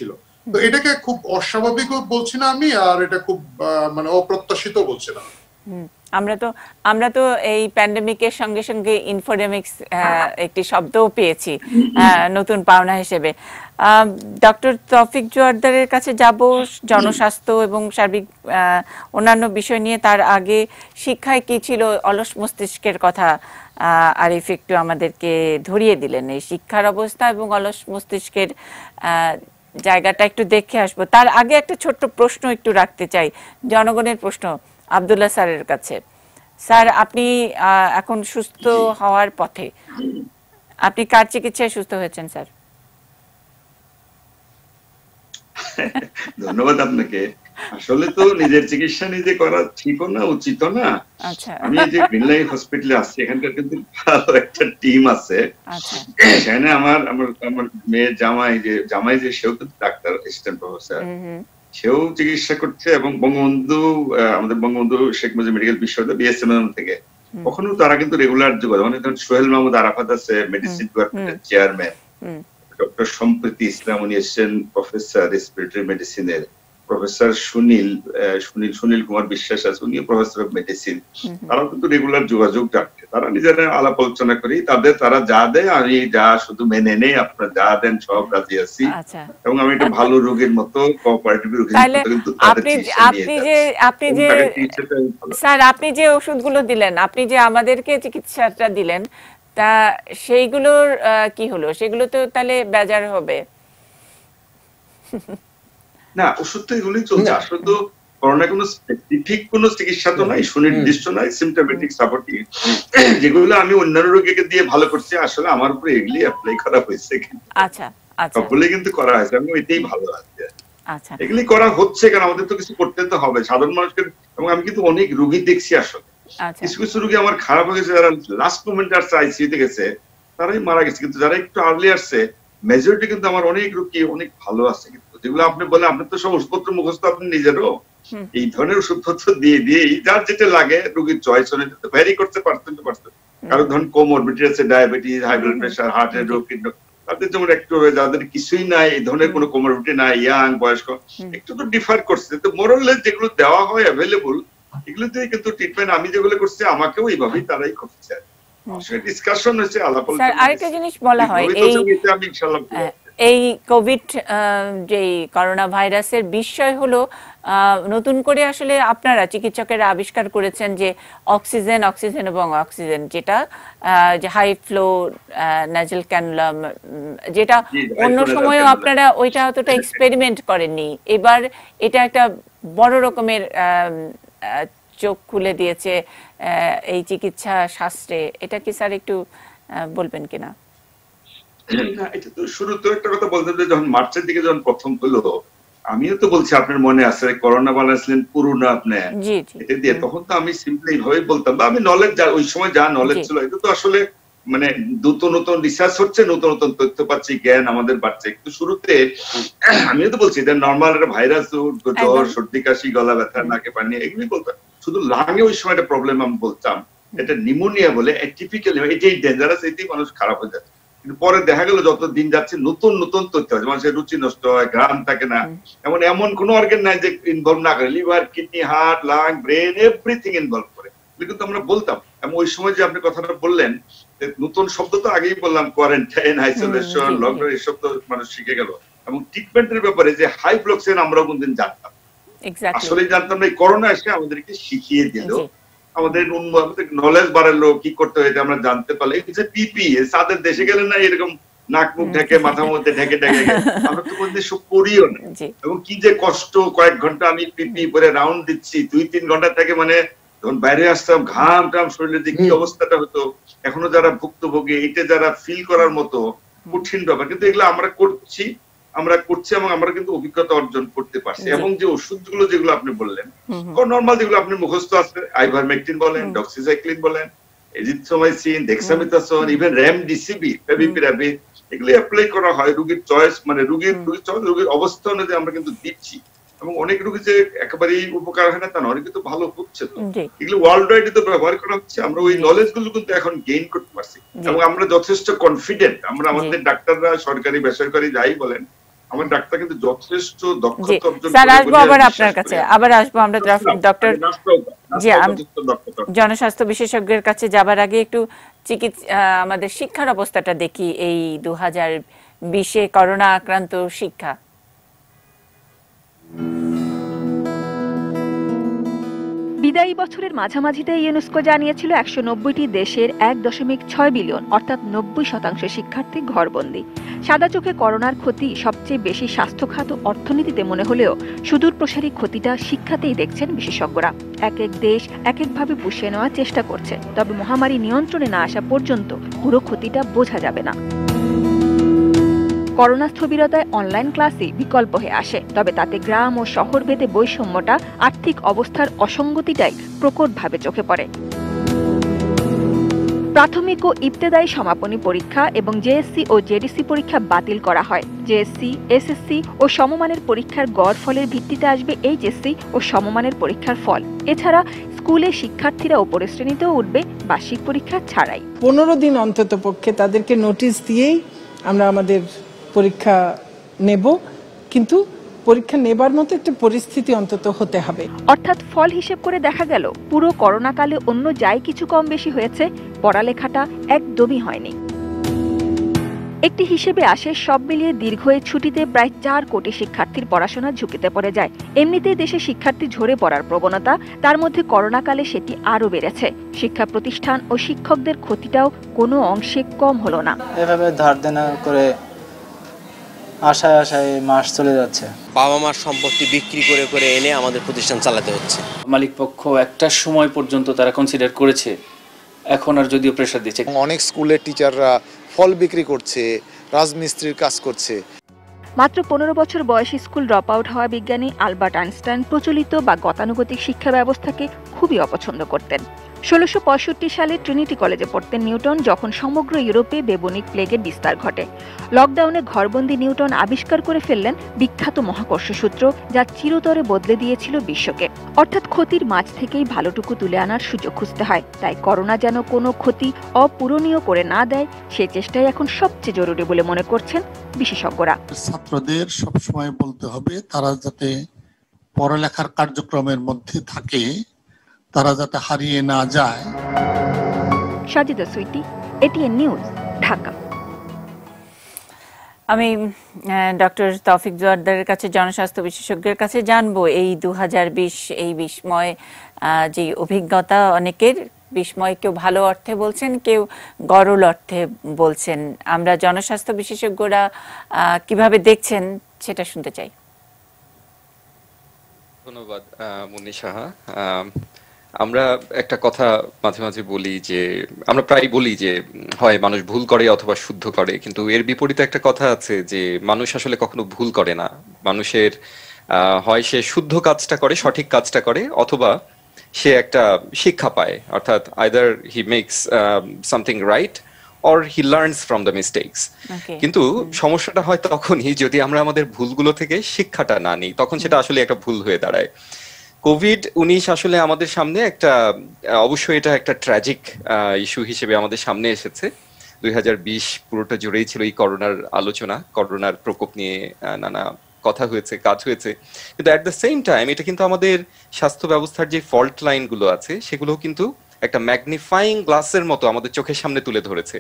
তো এটাকে খুব অস্বাভাবিকও বলছি না আমি, আর এটা খুব মানে অপ্রত্যাশিত বলছি না। আমরা তো এই প্যান্ডেমিকের সঙ্গে সঙ্গে ইনফোডেমিক্স একটি শব্দও পেয়েছি নতুন পাওনা হিসেবে। ডক্টর তৌফিক জোয়ারদারের কাছে যাব জনস্বাস্থ্য এবং সার্বিক অন্যান্য বিষয় নিয়ে। তার আগে শিক্ষায় কি ছিল অলস মস্তিষ্কের কথা আরিফ একটু আমাদেরকে ধরিয়ে দিলেন। এই শিক্ষার অবস্থা এবং অলস মস্তিষ্কের জায়গাটা একটু দেখে আসবো। তার আগে একটা ছোট্ট প্রশ্ন একটু রাখতে চাই, জনগণের প্রশ্ন আব্দুল্লাহ স্যারের কাছে। স্যার, আপনি এখন সুস্থ হওয়ার পথে, আপনি কার চিকিৎসায় সুস্থ হয়েছেন স্যার? ধন্যবাদ আপনাকে। আসলে তো নিজের চিকিৎসা নিজে করা ঠিক না, উচিত না। আমি যে গ্রিন লাইফ হসপিটালে আছি, এখানকার কিন্তু ভালো একটা টিম আছে। সেখানে আমার মেয়ের জামাই যে সেও কিন্তু ডাক্তার, অ্যাসিস্ট্যান্ট প্রফেসর, সেও চিকিৎসা করছে। এবং আমাদের বঙ্গবন্ধু শেখ মুজিব মেডিকেল বিশ্ববিদ্যালয় বিএসএমএম থেকে কখনো তারা কিন্তু রেগুলার যোগাযোগ, মানে সোহেল মাহমুদ আরাফাত আছে মেডিসিন ডিপার্টমেন্টের চেয়ারম্যান, ডক্টর সম্প্রীতি ইসলাম, উনি এসছেন প্রফেসর রেসপিরেটরি মেডিসিনের, প্রফেসর সুনীল কুমার বিশ্বাস আছে, উনিও প্রফেসর অফ মেডিসিন। তারা কিন্তু রেগুলার যোগাযোগ রাখছে, তারা নিজেরা আলাপ আলোচনা করি, তারা যা দেয় আমি যা শুধু মেনে নেই, আপনারা যা দেন সব রাজি আছি। এবং আমি একটা ভালো রোগীর মতো কোঅপারেটিভ রোগীর মতো কিন্তু স্যার, আপনি যে ওষুধগুলো দিলেন, আপনি যে আমাদেরকে চিকিৎসাটা দিলেন, তা সেইগুলোর কি হলো? সেগুলো তো তাহলে বেজার হবে না। ওষুধ তো এগুলোই চলছে। আসলে তো করোনা কোনো স্পেসিফিক কোনো চিকিৎসা তো নাই, সুনির্দিষ্ট নাই, সিমটোমেটিক সাপোর্টিভ, যেগুলো আমি অন্যান্য রোগীকে দিয়ে ভালো করছি, আসলে আমার উপরে এগুলি অ্যাপ্লাই করা হয়েছে। সবগুলো কিন্তু করা হয়েছে, আমি এটাই ভালো আছে। এগুলি করা হচ্ছে কারণ আমাদের তো কিছু করতে তো হবে সাধারণ মানুষকে। এবং আমি কিন্তু অনেক রোগী দেখছি, আসলে কিছু কিছু রোগী আমার খারাপ হয়ে গেছে, যারা লাস্ট মোমেন্টে আসছে আইসিইউতে গেছে, তারাই মারা গেছে। কিন্তু যারা একটু আর্লি আসছে, মেজরিটি কিন্তু আমার অনেক রোগী অনেক ভালো আছে। কিন্তু যেগুলো আপনি বলে, আপনার তো সব ওষুধপত্র মুখস্থ, আপনি নিজেরও এই ধরনের ওষুধপত্র দিয়ে যার যেটা লাগে রোগীর চয়েস অনুযায়ী ভ্যারি করতে পারতেন। কারণ ধরুন কোমরবিডিটি আছে, ডায়াবেটিস, হাই ব্লাড প্রেশার, হার্টের রোগ, তাদের যেমন একটু, যাদের কিছুই নাই, এই ধরনের কোনো কোমরবিডিটি নাই, ইয়াং বয়স্ক, একটু তো ডিফার করছে। তো মোরাললেস যেগুলো দেওয়া হয় অ্যাভেলেবল, এগুলোতে কিন্তু ট্রিটমেন্ট আমি যেগুলো করছি আমাকেও এইভাবেই তারাই করছে। ডিসকাশন হয়েছে, আলাপ আলোচনা। স্যার, আরেকটা জিনিস বলা হয়, এই কোভিড যে করোনা ভাইরাসের বিষয় হলো নতুন করে আসলে আপনারা চিকিৎসকেরা আবিষ্কার করেছেন যে অক্সিজেন এবং অক্সিজেন, যেটা হাই ফ্লো নাজাল ক্যানুলাম, যেটা অন্য সময়ও আপনারা ওইটা অতটা এক্সপেরিমেন্ট করেননি। এবার এটা একটা বড় রকমের চোখ খুলে দিয়েছে এই চিকিৎসা শাস্ত্রে। এটা কি স্যার একটু বলবেন কিনা? এটা তো শুরুতে একটা কথা বলতে, যখন মার্চের দিকে যখন প্রথম হলো, আমিও তো বলছি, আপনার মনে আছে করোনা বানাইছিলেন পুরোনো আপনি এটা দিয়ে, তখন তো আমি সিম্পলি এইভাবেই বলতাম, বা আমি নলেজ ওই সময় যা নলেজ ছিল, এটা তো আসলে মানে নতুন নতুন রিসার্চ হচ্ছে, নতুন নতুন তথ্য পাচ্ছি, জ্ঞান আমাদের বাড়ছে। কিন্তু শুরুতে আমিও তো বলছি নর্মাল একটা ভাইরাস, জ্বর, সর্দি কাশি, গলা ব্যথা, নাকে পানি, এগুলি বলতাম। শুধু লাঙে ওই সময় একটা প্রবলেম আমি বলতাম, এটা নিউমোনিয়া বলে, অ্যাটিপিক্যাল, এটাই ডেঞ্জারাস, এটাই মানুষ খারাপ হয়ে যাচ্ছে। কিন্তু পরে দেখা গেল যত দিন যাচ্ছে নতুন নতুন তথ্য হয়, মানুষের রুচি নষ্ট হয়, ঘ্রাণ থাকে না, এমন কোন অর্গান নাই যে ইনভলভ না করে, liver, kidney, heart, lung, brain, everything involve করে। কিন্তু আমরা বলতাম, এবং ওই সময় যে আপনি কথাটা বললেন, নতুন শব্দ তো আগেই বললাম, কোয়ারেন্টাইন, আইসোলেশন, লকডাউন, এসব তো মানুষ শিখে গেল। এবং ট্রিটমেন্টের ব্যাপারে যে হাই ফ্লক্সেন আমরাও কোনদিন জানতাম, আসলে জানতাম না, করোনা এসে আমাদেরকে শিখিয়ে দিল, আমাদের নলেজ বাড়ালো, কি করতে হয় আমরা জানতে পারলাম। এই যে পিপিই, তাদের দেশে গেলে না এরকম নাক মুখ ঢেকে, মাথা মধ্যে ঢেকে আমরা তো কোনদিন সব করিও না। এবং কি যে কষ্ট, কয়েক ঘন্টা আমি পিপি পরে রাউন্ড দিচ্ছি, 2-3 ঘন্টা থেকে, মানে যখন বাইরে আসতাম ঘাম টাম শরীরে যে কি অবস্থাটা হতো, এখনো যারা ভুক্তভোগী, এটা যারা ফিল করার মতো কঠিন ব্যাপার। কিন্তু এগুলো আমরা করছি এবং আমরা কিন্তু অভিজ্ঞতা অর্জন করতে পারছি। এবং যে ওষুধগুলো যেগুলো আপনি বললেন, নর্মাল যেগুলো আপনি মুখস্থ আছে, আইভারমেকটিন বলেন, ডক্সিসাইক্লিন বলেন, azithromycin, dexamethasone, even remdesivir, favipiravir, এগুলো অ্যাপ্লাই করা হয় রোগীর চয়েস, মানে রোগীর অবস্থা অনুযায়ী আমরা কিন্তু দিচ্ছি। এবং অনেক রোগী যে একেবারেই উপকার হয় না তা না, অনেক কিন্তু ভালো হচ্ছে। তো এগুলো ওয়ার্ল্ড ওয়াইড তো ব্যবহার করা হচ্ছে, আমরা ওই নলেজ গুলো কিন্তু এখন গেইন করতে পারছি। এবং আমরা যথেষ্ট কনফিডেন্ট, আমরা আমাদের ডাক্তাররা, সরকারি বেসরকারি যাই বলেন, আমার ডাক্তার কিন্তু যথেষ্ট দক্ষতা অর্জন স্যার করে আসবো বলে আবার আমি আপনার বিশ্বাস কাছে, করি। আবার আসবো আমরা ডক্টর জি জনস্বাস্থ্য বিশেষজ্ঞের কাছে যাবার আগে একটু আমাদের শিক্ষার অবস্থাটা দেখি এই 2020-এ করোনা আক্রান্ত শিক্ষা। বিদায়ী বছরের মাঝামাঝিতে ইউনেস্কো জানিয়েছিল 190টি দেশের 1.6 বিলিয়ন অর্থাৎ 90% শিক্ষার্থী ঘরবন্দি। সাদা চোখে করোনার ক্ষতি সবচেয়ে বেশি স্বাস্থ্য খাত ও অর্থনীতিতে মনে হলেও সুদূরপ্রসারী ক্ষতিটা শিক্ষাতেই দেখছেন বিশেষজ্ঞরা। এক এক দেশ এক একভাবে পুষিয়ে নেওয়ার চেষ্টা করছে, তবে মহামারী নিয়ন্ত্রণে না আসা পর্যন্ত পুরো ক্ষতিটা বোঝা যাবে না। করোনা স্থবিরতায় অনলাইন ক্লাসই বিকল্প হয়ে আসে, তবে তাতে গ্রাম ও শহর ভেদে বৈষম্যটা, আর্থিক অবস্থার অসঙ্গতিটাই প্রকটভাবে চোখে পড়ে। প্রাথমিক ও ইবতেদায়ী সমাপনী পরীক্ষা এবং জেএসসি ও জেডিসি পরীক্ষা বাতিল করা হয়। জেএসসি, এসএসসি ও সমমানের পরীক্ষার গড় ফলের ভিত্তিতে আসবে এইচএসসি ও সমমানের পরীক্ষার ফল। এছাড়া স্কুলে শিক্ষার্থীরা উপরে শ্রেণীতেও উঠবে বার্ষিক পরীক্ষা ছাড়াই। 15 দিন অন্তত পক্ষে তাদেরকে নোটিশ দিয়েই আমরা আমাদের পরীক্ষা নেব, কিন্তু পরীক্ষা নেবার মতো একটা পরিস্থিতি অন্তত হতে হবে। অর্থাৎ ফল হিসেব করে দেখা গেল পুরো করোনাকালে অন্য যাই কিছু কম বেশি হয়েছে, পড়ালেখাটা একদমই হয়নি। একটি হিসেবে আসে সব মিলিয়ে দীর্ঘ এই ছুটিতে প্রায় 4 কোটি শিক্ষার্থীর পড়াশোনার ঝুঁকিতে পড়ে যায়। এমনিতেই দেশে শিক্ষার্থী ঝরে পড়ার প্রবণতা, তার মধ্যে করোনাকালে সেটি আরও বেড়েছে। শিক্ষা প্রতিষ্ঠান ও শিক্ষকদের ক্ষতিটাও কোনো অংশে কম হলো না। এভাবে ধার দেনা করে আশায় আশায় মাস চলে যাচ্ছে। বাবা মার সম্পত্তি বিক্রি করে করে এনে আমাদের প্রতিষ্ঠান চালাতে হচ্ছে। মালিক পক্ষ একটা সময় পর্যন্ত তারা কনসিডার করেছে, এখন আর যদিও প্রেশার দিচ্ছে। অনেক স্কুলের টিচাররা ফল বিক্রি করছে, রাজমিস্ত্রির কাজ করছে। মাত্র 15 বছর বয়সী স্কুল ড্রপ আউট হওয়া বিজ্ঞানী আলবার্ট আইনস্টাইন প্রচলিত বা গতানুগতিক শিক্ষা ব্যবস্থাকে খুবই অপছন্দ করতেন। 1665 সালে ট্রিনিটি কলেজে পড়তেন নিউটন, যখন সমগ্র ইউরোপে বেবনিক প্লেগের বিস্তার ঘটে। লকডাউনে ঘরবন্দি নিউটন আবিষ্কার করে ফেললেন বিখ্যাত মহাকর্ষ সূত্র, যা চিরতরে বদলে দিয়েছিল বিশ্বকে। অর্থাৎ ক্ষতির মাঝ থেকেই ভালোটুকু তুলে আনার সুযোগ খুঁজতে হয়। তাই করোনা যেন কোনো ক্ষতি অপূরণীয় করে না দেয়, সে চেষ্টাই এখন সবচেয়ে জরুরি বলে মনে করছেন বিশেষজ্ঞরা। ছাত্রদের সবসময় বলতে হবে তারা যাতে পড়ালেখার কার্যক্রমের মধ্যে থাকে, তারা যাতে হারিয়ে না যায়। Sajida Sweety, ATN news, Dhaka. আমি ডক্টর তৌফিক জোয়ারদারের কাছে, জনস্বাস্থ্য বিশেষজ্ঞের কাছে জানবো এই 2020 এই বিস্ময় যে অভিজ্ঞতা, অনেকের বিস্ময়, কেউ ভালো অর্থে বলছেন, কেউ গরল অর্থে বলছেন। আমরা জনস্বাস্থ্য বিশেষজ্ঞরা কিভাবে দেখছেন সেটা শুনতে চাই। ধন্যবাদ মুন্নি সাহা। আমরা একটা কথা মাঝে মাঝে বলি যে, আমরা প্রায় বলি যে হয় মানুষ ভুল করে অথবা শুদ্ধ করে, কিন্তু এর বিপরীতে একটা কথা আছে যে মানুষ আসলে কখনো ভুল করে না। মানুষের হয় সে শুদ্ধ কাজটা করে, সঠিক কাজটা করে, অথবা সে একটা শিক্ষা পায়, অর্থাৎ either he makes something right or he learns from the mistakes. কিন্তু সমস্যাটা হয় তখনই যদি আমরা আমাদের ভুলগুলো থেকে শিক্ষাটা না নিই, তখন সেটা আসলে একটা ভুল হয়ে দাঁড়ায়। কোভিড-19 আসলে আমাদের সামনে একটা, অবশ্যই এটা একটা ট্র্যাজিক ইস্যু হিসেবে আমাদের সামনে এসেছে। 2020 পুরোটা জুড়েই ছিল এই করোনার আলোচনা, করোনার প্রকোপ নিয়ে নানা কথা হয়েছে, কাজ হয়েছে, কিন্তু অ্যাট দ্য সেম টাইম এটা কিন্তু আমাদের স্বাস্থ্য ব্যবস্থার যে ফল্ট লাইন গুলো আছে সেগুলো কিন্তু একটা ম্যাগনিফাইং গ্লাসের মতো আমাদের চোখের সামনে তুলে ধরেছে।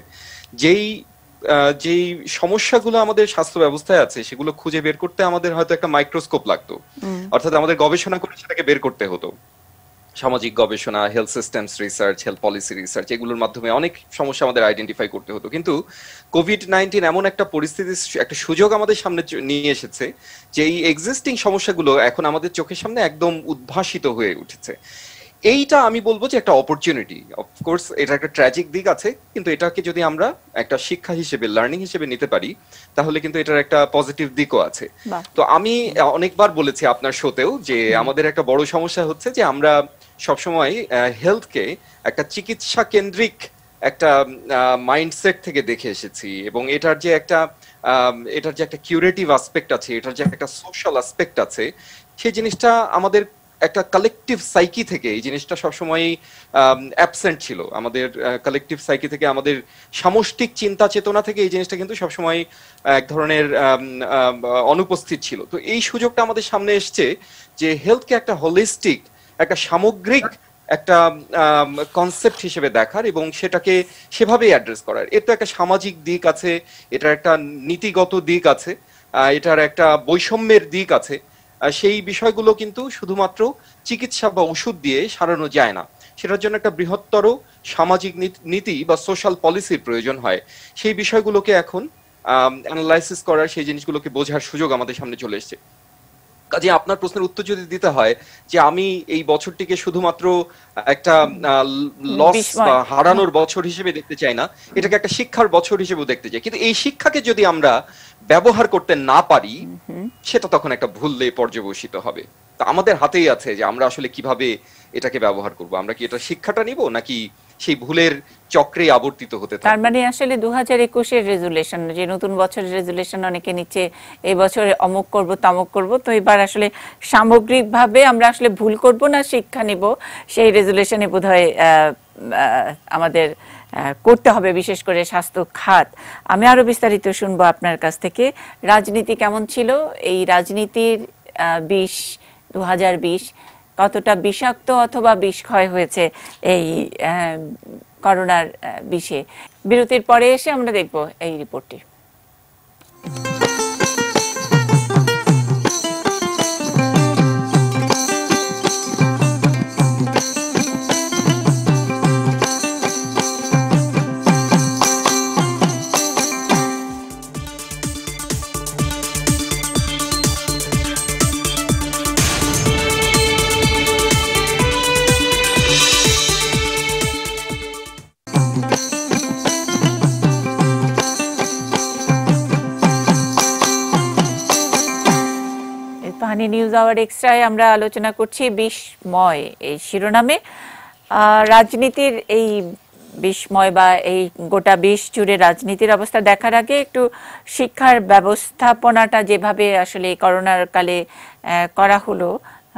যেই সমস্যাগুলো আমাদের স্বাস্থ্য ব্যবস্থায় আছে সেগুলো খুঁজে বের করতে আমাদের হয়তো একটা মাইক্রোস্কোপ লাগতো, অর্থাৎ আমাদের গবেষণা করে সেটাকে বের করতে হতো। সামাজিক গবেষণা, health systems research, health policy research, এগুলোর মাধ্যমে অনেক সমস্যা আমাদের আইডেন্টিফাই করতে হতো। কিন্তু কোভিড-19 এমন একটা পরিস্থিতি, একটা সুযোগ আমাদের সামনে নিয়ে এসেছে যে এই এক্সিস্টিং সমস্যাগুলো এখন আমাদের চোখের সামনে একদম উদ্ভাসিত হয়ে উঠেছে। এইটা আমি বলবো যে একটা অপরচুনিটি। অফকোর্স এটা একটা ট্র্যাজিক দিক আছে, কিন্তু এটাকে যদি আমরা একটা শিক্ষা হিসেবে, লার্নিং হিসেবে নিতে পারি, তাহলে কিন্তু এটার একটা পজিটিভ দিকও আছে। তো আমি অনেকবার বলেছি আপনার শোতেও যে আমাদের একটা বড় সমস্যা হচ্ছে যে আমরা সবসময় হেলথকে একটা চিকিৎসা কেন্দ্রিক একটা মাইন্ডসেট থেকে দেখে এসেছি, এবং এটার যে একটা কিউরেটিভ আসপেক্ট আছে, এটার যে একটা সোশ্যাল আসপেক্ট আছে, সেই জিনিসটা আমাদের একটা কালেকটিভ সাইকি থেকে এই জিনিসটা সবসময় অ্যাবসেন্ট ছিল। আমাদের কালেকটিভ সাইকি থেকে, আমাদের সামষ্টিক চিন্তা চেতনা থেকে এই জিনিসটা কিন্তু সবসময় এক ধরনের অনুপস্থিত ছিল। তো এই সুযোগটা আমাদের সামনে এসছে যে হেলথকে একটা হোলিস্টিক, একটা সামগ্রিক একটা কনসেপ্ট হিসেবে দেখার এবং সেটাকে সেভাবেই অ্যাড্রেস করার। এর তো একটা সামাজিক দিক আছে, এটার একটা নীতিগত দিক আছে, এটার একটা বৈষম্যের দিক আছে। সেই বিষয়গুলো কিন্তু শুধুমাত্র চিকিৎসা বা ওষুধ দিয়ে সারানো যায় না, সেটার জন্য একটা বৃহত্তর সামাজিক নীতি বা সোশ্যাল পলিসির প্রয়োজন হয়। সেই বিষয়গুলোকে এখন অ্যানালাইসিস করার, সেই জিনিসগুলোকে বোঝার সুযোগ আমাদের সামনে চলে এসেছে। কাজে আপনার প্রশ্নের উত্তর যদি দিতে হয় যে আমি এই বছরটিকে শুধুমাত্র একটা লস বা হারানোর বছর হিসেবে দেখতে চাই না, এটাকে একটা শিক্ষার বছর হিসেবে দেখতে চাই। কিন্তু এই শিক্ষাকে যদি আমরা ব্যবহার করতে না পারি, সেটা তখন একটা ভুলে পর্যবসিত হবে। তা আমাদের হাতেই আছে যে আমরা আসলে কিভাবে এটাকে ব্যবহার করব। আমরা কি এটা শিক্ষাটা নিব, নাকি সেই ভুলের চক্রে আবর্তিত হতে থাকবে? তার মানে আসলে 2021-এর রেজুলেশন, যে নতুন বছরের রেজুলেশন অনেকে নিচ্ছে, এই বছরে অমুক করব তমুক করব, তো এবার আসলে সামগ্রিকভাবে আমরা আসলে ভুল করব না শিক্ষা নিব, সেই রেজুলেশনে বোধহয় আমাদের করতে হবে, বিশেষ করে স্বাস্থ্য খাত। আমি আরো বিস্তারিত শুনবো আপনার কাছ থেকে। রাজনীতি কেমন ছিল? এই রাজনীতির 2020 কতটা বিষাক্ত অথবা বিষক্ষয় হয়েছে এই করোনার বিষে? বিরতির পরে এসে আমরা দেখব এই রিপোর্টটি। নিউজ আওয়ার এক্সট্রায় আমরা আলোচনা করছি বিষময় এই শিরোনামে। রাজনীতির এই বিষময় বা এই গোটা বিষ জুড়ে রাজনীতির অবস্থা দেখার আগে একটু শিক্ষার ব্যবস্থাপনাটা যেভাবে আসলে করোনার কালে করা হলো,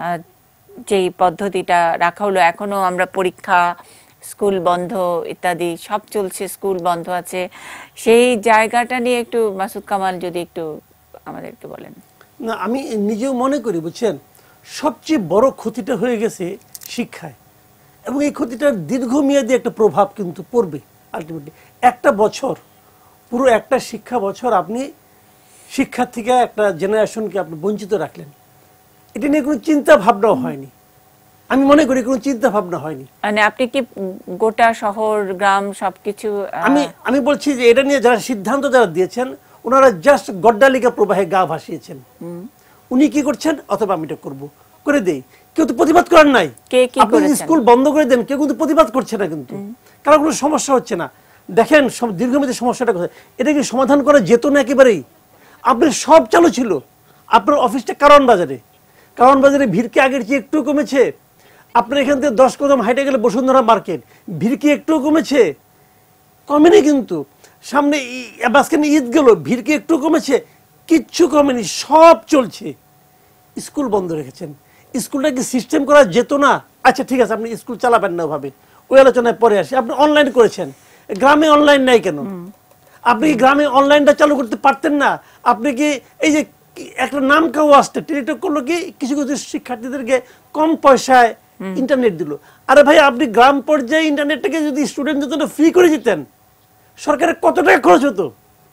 যেই পদ্ধতিটা রাখা হলো, এখনো আমরা পরীক্ষা, স্কুল বন্ধ ইত্যাদি সব চলছে, স্কুল বন্ধ আছে, সেই জায়গাটা নিয়ে একটু মাসুদ কামাল যদি একটু আমাদেরকে বলেন। না, আমি নিজেও মনে করি, বুঝছেন, সবচেয়ে বড় ক্ষতিটা হয়ে গেছে শিক্ষায়, এবং এই ক্ষতিটার দীর্ঘমেয়াদী একটা প্রভাব কিন্তু পড়বে আলটিমেটলি। একটা বছর, পুরো একটা শিক্ষা বছর আপনি শিক্ষা থেকে একটা জেনারেশনকে আপনি বঞ্চিত রাখলেন, এটা নিয়ে কোনো চিন্তা ভাবনাও হয়নি। আমি মনে করি কোনো চিন্তা ভাবনা হয়নি। মানে আপনি কি গোটা শহর গ্রাম সবকিছু, আমি বলছি যে এটা নিয়ে যারা সিদ্ধান্ত যারা দিয়েছেন, ওনারা জাস্ট গড্ডালিকা প্রবাহে গা ভাসিয়েছেন। উনি কি করছেন, অথবা আমি এটা করবো, করে দেই, কেউ তো প্রতিবাদ করার নাই। আপনি স্কুল বন্ধ করে দেন, কেউ কিন্তু প্রতিবাদ করছে না, কিন্তু কারণ কোনো সমস্যা হচ্ছে না। দেখেন দীর্ঘমেয়াদী সমস্যাটা কোথায়, এটা কি সমাধান করা যেত না একেবারেই? আপনার সব চালু ছিল, আপনার অফিসটা কারওয়ান বাজারে, কারওয়ান বাজারে ভিড় কি আগের চেয়ে একটু কমেছে? আপনার এখান থেকে 10 কদম হাইটে গেলে বসুন্ধরা মার্কেট, ভিড় কি একটু কমেছে? কমেনি। কিন্তু সামনে মাঝখানে ঈদ গেল, ভিড় কি একটু কমেছে? কিচ্ছু কমেনি, সব চলছে। স্কুল বন্ধ রেখেছেন, স্কুলটা কি সিস্টেম করা যেত না? আচ্ছা ঠিক আছে, আপনি স্কুল চালাবেন না ওভাবে, ওই আলোচনায় পরে আসি। আপনি অনলাইন করেছেন, গ্রামে অনলাইন নাই কেন? আপনি কি গ্রামে অনলাইনটা চালু করতে পারতেন না? আপনি কি এই যে একটা নাম কেউ আসতে টেলিটক করলো, কি কিছু কিছু শিক্ষার্থীদেরকে কম পয়সায় ইন্টারনেট দিল। আরে ভাই, আপনি গ্রাম পর্যায়ে ইন্টারনেটটাকে যদি স্টুডেন্টদের জন্য ফ্রি করে দিতেন, সরকারের কত টাকা খরচ হতো?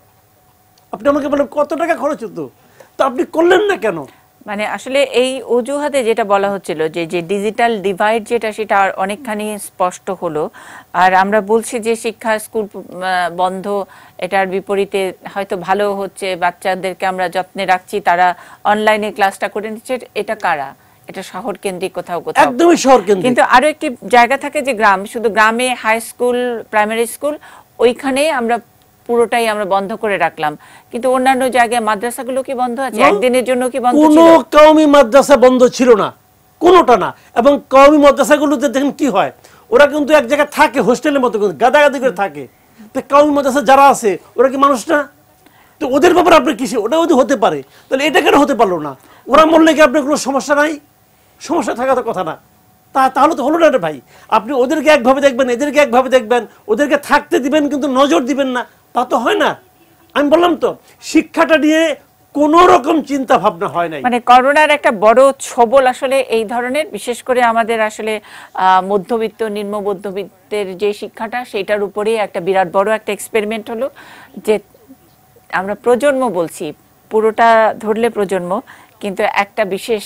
আপনি আমাকে বলেন কত টাকা খরচ হতো? তো আপনি করলেন না কেন? মানে আসলে এই অজুহাতে যেটা বলা হচ্ছিল যে যে ডিজিটাল ডিভাইড যেটা, সেটা অনেকখানি স্পষ্ট হলো। আর আমরা বলছি যে শিক্ষা, স্কুল বন্ধ, এটার বিপরীতে হয়তো ভালো হচ্ছে, বাচ্চাদেরকে আমরা যত্নে রাখছি, তারা অনলাইনে ক্লাসটা করে নিচ্ছে। এটা কারা? এটা শহর কেন্দ্রিক কোথাও কোথাও, একদমই শহর কেন্দ্রিক। কিন্তু আরো একটি জায়গা থাকে যে গ্রাম, শুধু গ্রামে হাই স্কুল, প্রাইমারি স্কুল, ওইখানে আমরা পুরোটাই আমরা বন্ধ করে রাখলাম। কিন্তু অন্যান্য জায়গায় মাদ্রাসাগুলো কি বন্ধ আছে? একদিনের জন্য কি বন্ধ ছিল? কোনো কওমি মাদ্রাসা বন্ধ ছিল না, কোনোটা না। এবং কওমি মাদ্রাসাগুলোতে দেখেন কি হয়, ওরা কিন্তু এক জায়গায় থাকে, হোস্টেলের মতো গাদাগাদি করে থাকে। তো কওমি মাদ্রাসা যারা আছে, ওরা কি মানুষ না? তো ওদের ব্যাপারে আপনি কিসে, ওটা যদি হতে পারে, তাহলে এটা কেন হতে পারলো না? ওরা মরলে কি আপনার কোনো সমস্যা নাই? সমস্যা থাকা তো কথা না। তাহলে তো হলো না রে ভাই। আপনি ওদেরকে একভাবে দেখবেন, এদেরকে একভাবে দেখবেন, ওদেরকে থাকতে দিবেন কিন্তু নজর দিবেন না, তা তো হয় না। আমি বললাম তো শিক্ষাটা নিয়ে কোন রকম চিন্তা ভাবনা হয় নাই। মানে করোনার একটা বড় ছবল আসলে এই ধরনের, বিশেষ করে আমাদের আসলে মধ্যবিত্ত নিম্ন মধ্যবিত্তের যে শিক্ষাটা সেটার উপরে একটা বিরাট বড় একটা এক্সপেরিমেন্ট হলো, যে আমরা প্রজন্ম বলছি, পুরোটা ধরলে প্রজন্ম, কিন্তু একটা বিশেষ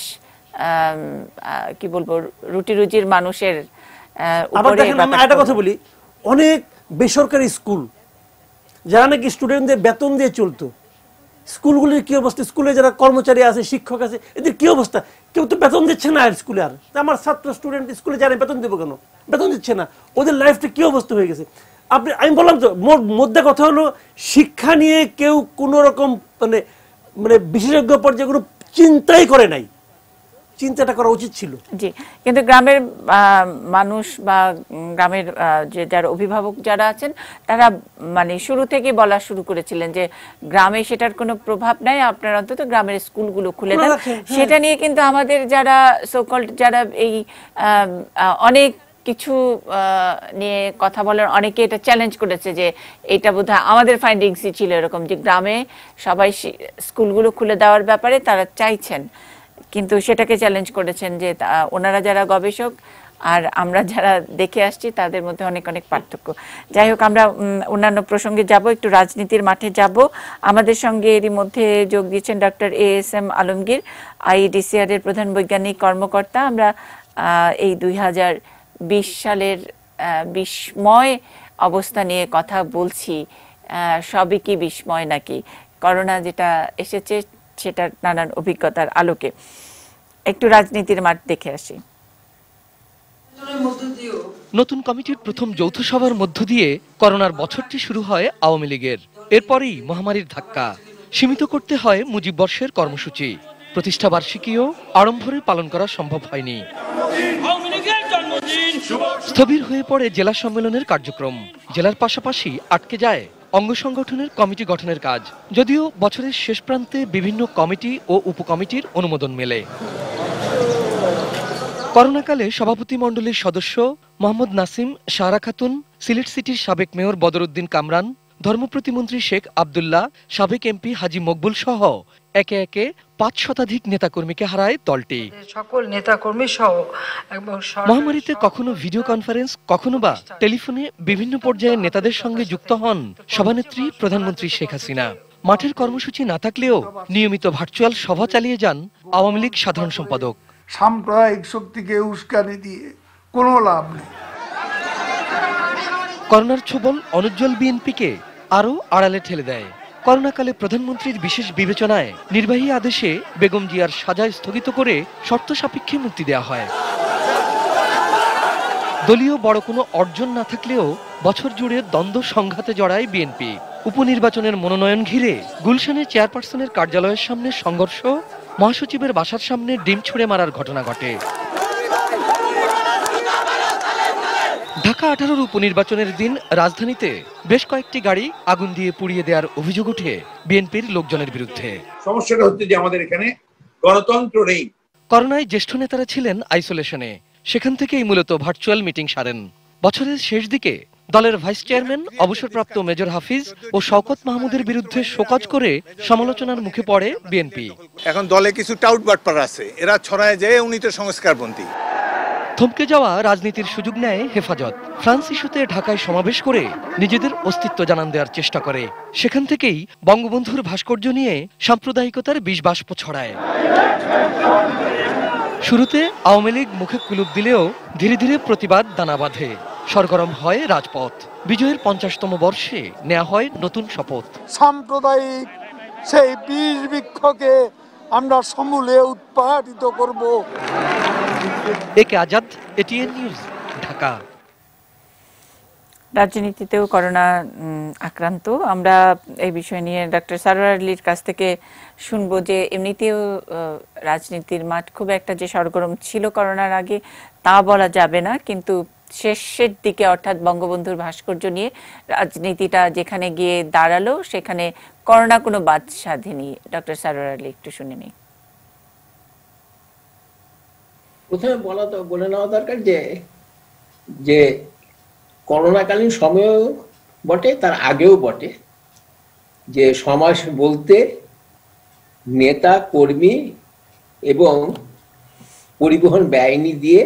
কি বলবো রুটি রুজির মানুষের আবার দেখেন আমি একটা কথা বলি, অনেক বেসরকারি স্কুল যারা নাকি স্টুডেন্টদের বেতন দিয়ে চলতো, স্কুলগুলির কি অবস্থা, স্কুলে যারা কর্মচারী আছে শিক্ষক আছে এদের কি অবস্থা, কেউ তো বেতন দিচ্ছে না আর স্কুলে। আর আমার ছাত্র স্টুডেন্ট স্কুলে জানে বেতন দেবো কেন, বেতন দিচ্ছে না, ওদের লাইফটা কি অবস্থা হয়ে গেছে। আমি বললাম তো মধ্যে কথা হলো শিক্ষা নিয়ে কেউ কোনো রকম মানে মানে বিশেষজ্ঞ পর্যায়ে কোনো চিন্তাই করে নাই, চিন্তাটা করা উচিত ছিল। জি, কিন্তু গ্রামের মানুষ বা গ্রামের যে যারা অভিভাবক যারা আছেন তারা মানে শুরু থেকে বলা শুরু করেছিলেন যে গ্রামে সেটার কোনো প্রভাব নাই, আপনারা অন্তত গ্রামের স্কুলগুলো খুলে দেন। সেটা নিয়ে কিন্তু আমাদের যারা সোকল্ড যারা এই অনেক কিছু নিয়ে কথা বলার অনেকে এটা চ্যালেঞ্জ করেছে যে এটা বোধহয় আমাদের ফাইন্ডিংসই ছিল এরকম, যে গ্রামে সবাই স্কুলগুলো খুলে দেওয়ার ব্যাপারে তারা চাইছেন, কিন্তু সেটাকে চ্যালেঞ্জ করেছেন যে ওনারা যারা গবেষক আর আমরা যারা দেখে আসছি তাদের মধ্যে অনেক অনেক পার্থক্য। যাই হোক, আমরা অন্যান্য প্রসঙ্গে যাব, একটু রাজনীতির মাঠে যাব। আমাদের সঙ্গে এরই মধ্যে যোগ দিয়েছেন ডক্টর ASM আলমগীর, IEDCR এর প্রধান বৈজ্ঞানিক কর্মকর্তা। আমরা এই 2020 সালের বিস্ময় অবস্থা নিয়ে কথা বলছি। সবই কি বিস্ময় নাকি, করোনা যেটা এসেছে সেটার নানান অভিজ্ঞতার আলোকে একটু রাজনীতির মাঠ দেখে আসি। নতুন কমিটির প্রথম যৌথ সভার মধ্য দিয়ে করোনার বছরটি শুরু হয় আওয়ামী লীগের। এরপরেই মহামারীর ধাক্কা, সীমিত করতে হয় মুজিব বর্ষের কর্মসূচি, প্রতিষ্ঠা বার্ষিকীও আড়ম্বরে পালন করা সম্ভব হয়নি। স্থবির হয়ে পড়ে জেলা সম্মেলনের কার্যক্রম, জেলার পাশাপাশি আটকে যায় অঙ্গ সংগঠনের কমিটি গঠনের কাজ, যদিও বছরের শেষ প্রান্তে বিভিন্ন কমিটি ও উপকমিটির অনুমোদন মেলে। করোনাকালে সভাপতি মণ্ডলীর সদস্য মোহাম্মদ নাসিম, সারা খাতুন, সিলেট সিটির সাবেক মেয়র বদরউদ্দিন কামরান, ধর্ম প্রতিমন্ত্রী শেখ আব্দুল্লাহ, সাবেক MP হাজী মকবুল সহ একে একে 5 শতাধিক নেতাকর্মীকে হারায় দলটি। সকল নেতাকর্মী সহ মহামারীতে কখনো ভিডিও কনফারেন্স, কখনো বা টেলিফোনে বিভিন্ন পর্যায়ের নেতাদের সঙ্গে যুক্ত হন সভানেত্রী প্রধানমন্ত্রী শেখ হাসিনা। মাঠের কর্মসূচি না থাকলেও নিয়মিত ভার্চুয়াল সভা চালিয়ে যান আওয়ামী লীগ সাধারণ সম্পাদক। সাম্প্রদায়িক শক্তিকে উস্কানি দিয়ে কোনো লাভ নেই। করোনার ছোবল অনুজ্জ্বল বিএনপিকে আরো আড়ালে ঠেলে দেয়। করোনাকালে প্রধানমন্ত্রীর বিশেষ বিবেচনায় নির্বাহী আদেশে বেগম জিয়ার সাজা স্থগিত করে শর্ত সাপেক্ষে মুক্তি দেওয়া হয়। দলীয় বড় কোনো অর্জন না থাকলেও বছর জুড়ে দ্বন্দ্ব সংঘাতে জড়ায় বিএনপি। উপনির্বাচনের মনোনয়ন ঘিরে গুলশানে চেয়ারপারসনের কার্যালয়ের সামনে সংঘর্ষ, মহাসচিবের বাসার সামনে ডিম ছুঁড়ে মারার ঘটনা ঘটে। ঢাকা 18 উপনির্বাচনের দিন রাজধানীতে বেশ কয়েকটি গাড়ি আগুন দিয়ে পুড়িয়ে দেওয়ার অভিযোগ উঠে বিএনপির লোকজনের বিরুদ্ধে। সমস্যাটা হচ্ছে যে আমাদের এখানে গণতন্ত্র নেই। করোনায় জ্যেষ্ঠ নেতারা ছিলেন আইসোলেশনে, সেখান থেকেই মূলত ভার্চুয়াল মিটিং সারেন। বছরের শেষ দিকে দলের ভাইস চেয়ারম্যান অবসরপ্রাপ্ত মেজর হাফিজ ও শওকত মাহমুদের বিরুদ্ধে শোকজ করে সমালোচনার মুখে পড়ে বিএনপি। এখন দলে কিছু টাউট বাটপার আছে, এরা ছড়ায় যায় উনি তো সংস্কারপন্থী। থমকে যাওয়া রাজনীতির সুযোগ নেয় হেফাজত। ফ্রান্স ইস্যুতে ঢাকায় সমাবেশ করে নিজেদের অস্তিত্ব জানান দেওয়ার চেষ্টা করে। সেখান থেকেই বঙ্গবন্ধুর ভাস্কর্য নিয়ে সাম্প্রদায়িকতার বিষবাষ্প ছড়ায়। শুরুতে আওয়ামী লীগ মুখে কুলুপ দিলেও ধীরে ধীরে প্রতিবাদ দানা বাঁধে। সরগরম হয় রাজপথ। বিজয়ের 50তম বর্ষে নেওয়া হয় নতুন শপথ। সাম্প্রদায়িক সেই বীজ বৃক্ষকে আমরা সমূলে উৎপাদিত করব। A K Azad, ATN news, Dhaka. রাজনীতিতেও করোনা আক্রান্ত। আমরা এই বিষয় নিয়ে ডক্টর সারোয়ার আলীর কাছ থেকে শুনবো যে এমনিতেও রাজনীতির মাঠ খুব একটা যে সরগরম ছিল করোনার আগে তা বলা যাবে না, কিন্তু শেষের দিকে অর্থাৎ বঙ্গবন্ধুর ভাস্কর্য নিয়ে রাজনীতিটা যেখানে গিয়ে দাঁড়ালো সেখানে করোনা কোনো বাদ সাধেনি। ডক্টর সারোয়ার আলী একটু শুনে নিই। প্রথমে বলে নেওয়া দরকার যে করোনাকালীন সময়েও বটে, তার আগেও বটে, যে সমাজ বলতে নেতা কর্মী এবং পরিবহন ব্যয়নি দিয়ে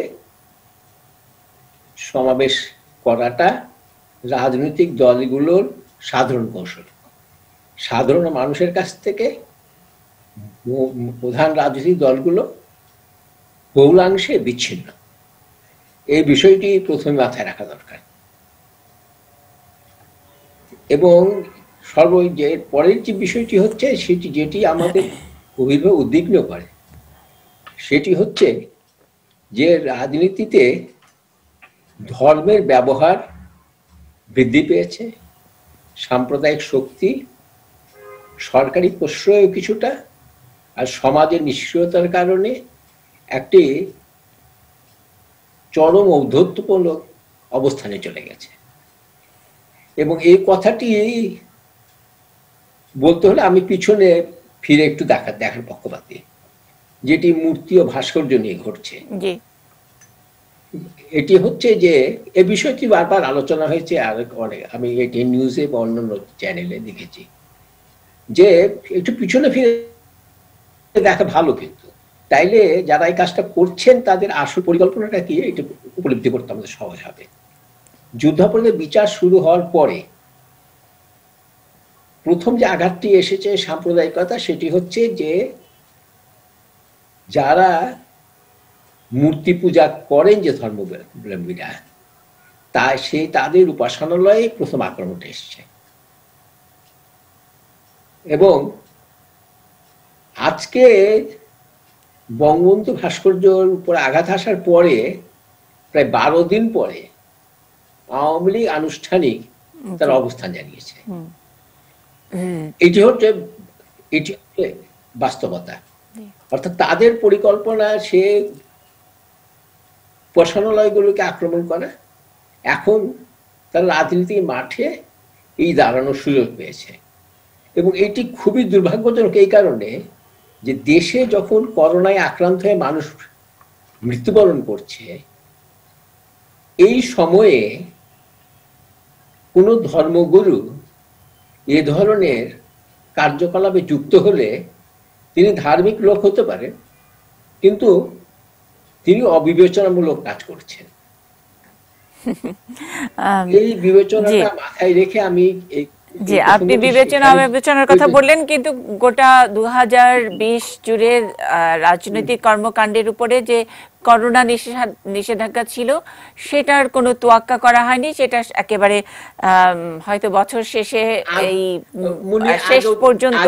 সমাবেশ করাটা রাজনৈতিক দলগুলোর সাধারণ কৌশল। সাধারণ মানুষের কাছ থেকে প্রধান রাজনৈতিক দলগুলো বহুলাংশে বিচ্ছিন্ন। এই বিষয়টি প্রথমে মাথায় রাখা দরকার। এবং পরের যে বিষয়টি হচ্ছে যেটি আমাদের গভীরভাবে উদ্বিগ্ন করে, সেটি হচ্ছে যে রাজনীতিতে ধর্মের ব্যবহার বৃদ্ধি পেয়েছে, সাম্প্রদায়িক শক্তি, সরকারি প্রশ্রয় কিছুটা, আর সমাজের নিষ্ক্রিয়তার কারণে একটি চরম ঔদ্ধত্যপূর্ণ অবস্থানে চলে গেছে। এবং এই কথাটি বলতে হলে আমি পিছনে ফিরে একটু দেখার পক্ষপাতী, যেটি মূর্তি ও ভাস্কর্য নিয়ে ঘটছে। এটি হচ্ছে যে এ বিষয়টি বারবার আলোচনা হয়েছে, আমি এটি নিউজে বা অন্যান্য চ্যানেলে দেখেছি, যে একটু পিছনে ফিরে দেখা ভালো, কিন্তু তাইলে যারা এই কাজটা করছেন তাদের আসল পরিকল্পনাটা কি এটা উপলব্ধি করতে আমাদের সহজ হবে। যুদ্ধাপরাধের বিচার শুরু হওয়ার পরে প্রথম যে আঘাতটি এসেছে সাম্প্রদায়িকতা, সেটি হচ্ছে যে যারা মূর্তি পূজা করেন যে ধর্মাবলম্বীরা, তাদের উপাসনালয়ে প্রথম আক্রমণটা এসছে। এবং আজকে বঙ্গবন্ধু ভাস্কর্যের উপর আঘাত আসার পরে প্রায় 12 দিন পরে আওয়ামী লীগ আনুষ্ঠানিক তার অবস্থান জানিয়েছে। এটি হচ্ছে বাস্তবতা। অর্থাৎ তাদের পরিকল্পনা সে উপাসনালয়গুলোকে আক্রমণ করা। এখন তারা রাজনীতির মাঠে এই দাঁড়ানোর সুযোগ পেয়েছে। এবং এটি খুবই দুর্ভাগ্যজনক এই কারণে যে দেশে যখন করোনায় আক্রান্ত হয়ে মানুষ মৃত্যুবরণ করছে, এই সময়ে কোনো ধর্মগুরু এ ধরনের কার্যকলাপে যুক্ত হলে তিনি ধার্মিক লোক হতে পারেন, কিন্তু তিনি অবিবেচনামূলক কাজ করছেন। এই বিবেচনাটা মাথায় রেখে আমি জি, আপনি বিবেচনার কথা বললেন, কিন্তু গোটা 2020 জুড়ে রাজনৈতিক কর্মকাণ্ডের উপরে যে করোনা নিষেধাজ্ঞা ছিল সেটার কোনো তোয়াক্কা করা হয়নি। সেটা একেবারে হয়তো বছর শেষে এই শেষ পর্যন্ত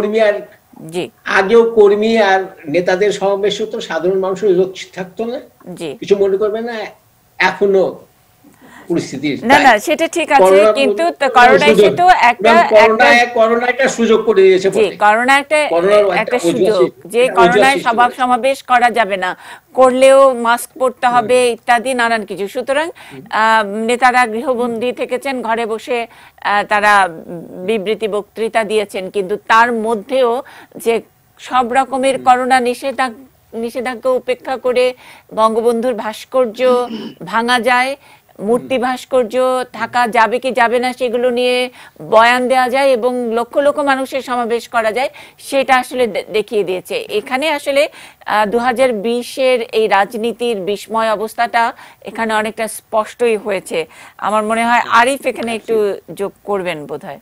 আগেও কর্মী আর নেতাদের সমাবেশ হতো, সাধারণ মানুষের লোক থাকতো না, কিছু মনে করবে না। এখনো পরিস্থিতি না সেটা ঠিক আছে, কিন্তু করোনায় তো একটা সুযোগ করে দিয়েছে। করোনা একটা সুযোগ যে করোনায় সমাবেশ করা যাবে না, করলেও মাস্ক পরতে হবে ইত্যাদি নানান কিছু। সুতরাং নেতারা গৃহবন্দী থেকেছেন, ঘরে বসে তারা বিবৃতি বক্তৃতা দিয়েছেন, কিন্তু তার মধ্যেও যে সব রকমের করোনা নিষেধাজ্ঞা উপেক্ষা করে বঙ্গবন্ধুর ভাস্কর্য ভাঙা যায়, মূর্তি ভাস্কর্য থাকা যাবে কি যাবে না সেগুলো নিয়ে বয়ান দেওয়া যায় এবং লক্ষ লক্ষ মানুষের সমাবেশ করা যায়, সেটা আসলে দেখিয়ে দিয়েছে। এখানে আসলে 2020-এর এই রাজনীতির বিস্ময় অবস্থাটা এখানে অনেকটা স্পষ্টই হয়েছে। আমার মনে হয় আরিফ এখানে একটু যোগ করবেন বোধহয়।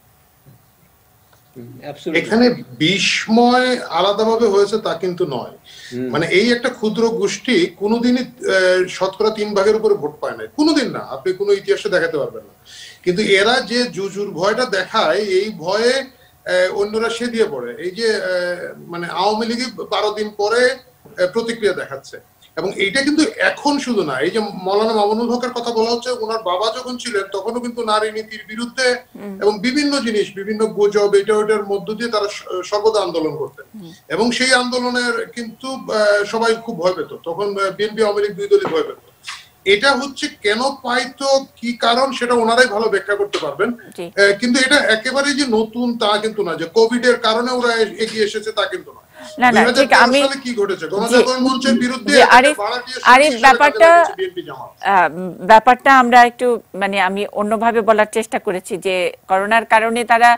এখানে বিস্ময় আলাদাভাবে হয়েছে তা কিন্তু নয়। মানে এই একটা ক্ষুদ্র গোষ্ঠী কোনোদিনই শতকরা 3 ভাগের উপরে ভোট পায় না, কোনোদিন না, আপনি কোনো ইতিহাসে দেখাতে পারবেন না। কিন্তু এরা যে জুজুর ভয়টা দেখায়, এই ভয়ে অন্যরা সে দিয়ে পড়ে। এই যে মানে আওয়ামী লীগ 12 দিন পরে প্রতিক্রিয়া দেখাচ্ছে, এবং এইটা কিন্তু এখন শুধু না, এই যে মৌলানা মামুনুল হকের কথা বলা হচ্ছে, ওনার বাবা যখন ছিলেন তখনও কিন্তু নারী নীতির বিরুদ্ধে এবং বিভিন্ন জিনিস, বিভিন্ন গুজব এটা ওটার মধ্য দিয়ে তারা সর্বদা আন্দোলন করতেন, এবং সেই আন্দোলনের কিন্তু সবাই খুব ভয় পেত। তখন বিএনপি আওয়ামী লীগ 2 দলই ভয় পেত। এটা হচ্ছে কেন পাইতো, কি কারণ, সেটা ওনারাই ভালো ব্যাখ্যা করতে পারবেন। কিন্তু এটা একেবারে যে নতুন তা কিন্তু না, যে কোভিড এর কারণে ওরা এগিয়ে এসেছে তা কিন্তু নয়। না না ঠিক আমি কি ঘটেছে গণজাগরণ মঞ্চের বিরুদ্ধে আরিফ ব্যাপারটা আমরা একটু মানে আমি অন্যভাবে বলার চেষ্টা করেছি যে করোনার কারণে তারা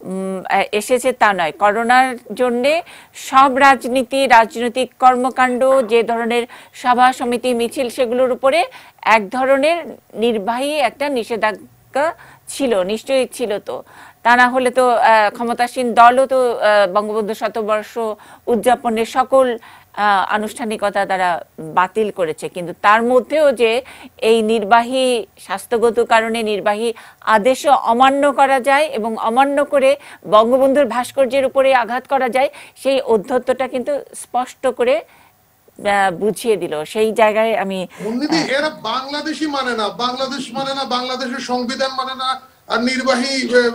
এসেছে তা নয়, করোনার জন্যে সব রাজনৈতিক কর্মকাণ্ড যে ধরনের সভা সমিতি মিছিল সেগুলোর উপরে এক ধরনের নির্বাহী একটা নিষেধাজ্ঞা ছিল, নিশ্চয়ই ছিল। তো তা না হলে তো ক্ষমতাসীন দলও তো বঙ্গবন্ধু শতবর্ষ উদযাপনের সকল আনুষ্ঠানিকতা তারা বাতিল করেছে, কিন্তু তার মধ্যেও যে এই নির্বাহী স্বাস্থ্যগত কারণে নির্বাহী আদেশও অমান্য করা যায় এবং অমান্য করে বঙ্গবন্ধুর ভাস্কর্যের উপরে আঘাত করা যায়, সেই অধ্যত্তটা কিন্তু স্পষ্ট করে বুঝিয়ে দিল। সেই জায়গায় আমি এরা বাংলাদেশই মানে না, বাংলাদেশ মানে না, বাংলাদেশের সংবিধান মানে না, আর নির্বাহী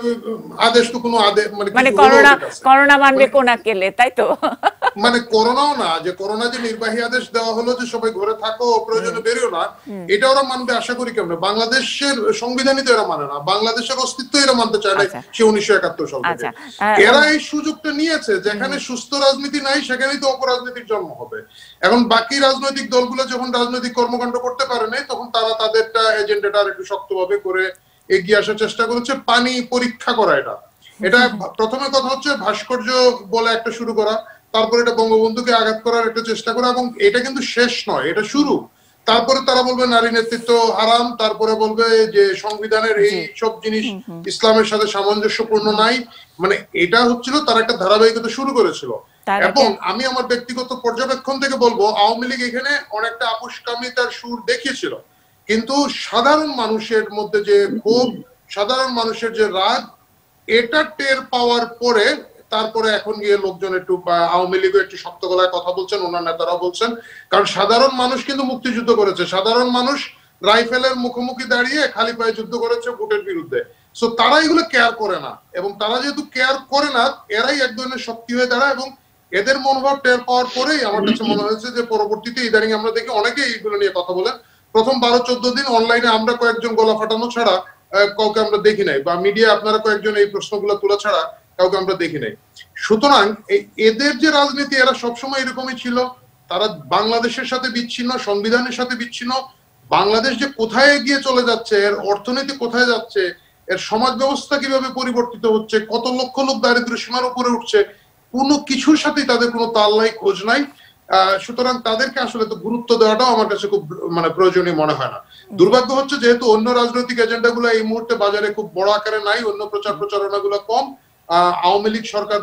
আদেশ তো কোনো আদেশ মানে করোনা মানবে কোনা কেলে, তাই তো মানে করোনাও না, যে করোনা যে নির্বাহী আদেশ দেওয়া হলো যে সবাই ঘরে থাকো প্রয়োজনে বেরিও না, এটা ওরা মানবে আশা করি কেমন? বাংলাদেশের সংবিধানই তো এরা মানে না, বাংলাদেশের অস্তিত্ব এরা মানতে চায় না সে 1971 সাল থেকে। এরা এই সুযোগটা নিয়েছে, যেখানে সুস্থ রাজনীতি নাই সেখানেই তো অপরাজনীতির জন্ম হবে। এখন বাকি রাজনৈতিক দলগুলো যখন রাজনৈতিক কর্মকাণ্ড করতে পারে নাই, তখন তারা তাদেরটা এজেন্ডাটা একটু শক্তভাবে করে এগিয়ে আসার চেষ্টা করেছে, পানি পরীক্ষা করা। এটা প্রথমে কথা হচ্ছে ভাস্কর্য বলে একটা শুরু করা, তারপরে এটা বঙ্গবন্ধুকে আঘাত করার একটা চেষ্টা করা, এবং এটা কিন্তু শেষ নয়, এটা শুরু। তারপরে তারা বলবে নারী নেতৃত্ব হারাম, তারপরে বলবে যে সংবিধানের এই সব জিনিস ইসলামের সাথে সামঞ্জস্যপূর্ণ নাই। মানে এটা হচ্ছিল তার একটা ধারাবাহিকতা শুরু করেছিল। এবং আমি আমার ব্যক্তিগত পর্যবেক্ষণ থেকে বলবো, আওয়ামী লীগ এখানে অনেকটা আপোষকামিতার সুর দেখিয়েছিল, কিন্তু সাধারণ মানুষের মধ্যে যে ক্ষোভ, সাধারণ মানুষের যে রাগ, এটা টের পাওয়ার পরে তারপরে এখন গিয়ে লোকজন একটু আওয়ামী লীগও একটু শক্ত গলায় কথা বলছেন, অন্যান্য নেতারাও বলছেন। কারণ সাধারণ মানুষ কিন্তু মুক্তিযুদ্ধ করেছে, সাধারণ মানুষ রাইফেলের মুখোমুখি দাঁড়িয়ে খালি পায়ে যুদ্ধ করেছে ভোটের বিরুদ্ধে। সো তারা এগুলো কেয়ার করে না, এবং তারা যেহেতু কেয়ার করে না, এরাই এক ধরনের শক্তি হয়ে দাঁড়ায়। এবং এদের মনোভাব টের পাওয়ার পরেই আমার কাছে মনে হয়েছে যে পরবর্তীতে ইদানিং আমরা দেখি অনেকেই এইগুলো নিয়ে কথা বলেন। প্রথম 12-14 দিন অনলাইনে আমরা কয়েকজন গলা ফাটানো ছাড়া কাউকে আমরা দেখি নাই, বা মিডিয়া আপনারা কয়েকজন এই প্রশ্নগুলো তোলা ছাড়া কাউকে আমরা দেখি নাই। সুতরাং এদের যে রাজনীতি, এরা সবসময় এরকমই ছিল। তারা বাংলাদেশের সাথে বিচ্ছিন্ন, সংবিধানের সাথে বিচ্ছিন্ন। বাংলাদেশ যে কোথায় এগিয়ে চলে যাচ্ছে, এর অর্থনীতি কোথায় যাচ্ছে, এর সমাজ ব্যবস্থা কিভাবে পরিবর্তিত হচ্ছে, কত লক্ষ লোক দারিদ্র্য সীমার উপরে উঠছে, কোনো কিছুর সাথেই তাদের কোনো তাল নাই, খোঁজ নাই। সুতরাং তাদেরকে আসলে তো গুরুত্ব দেওয়াটাও আমার কাছে খুব প্রয়োজনীয় মনে হয় না। দুর্ভাগ্য হচ্ছে যেহেতু অন্য রাজনৈতিক এজেন্ডা গুলো এই মুহূর্তে বাজারে খুব বড় আকারে নাই, অন্য প্রচারণা গুলো কম। আওয়ামী লীগ সরকার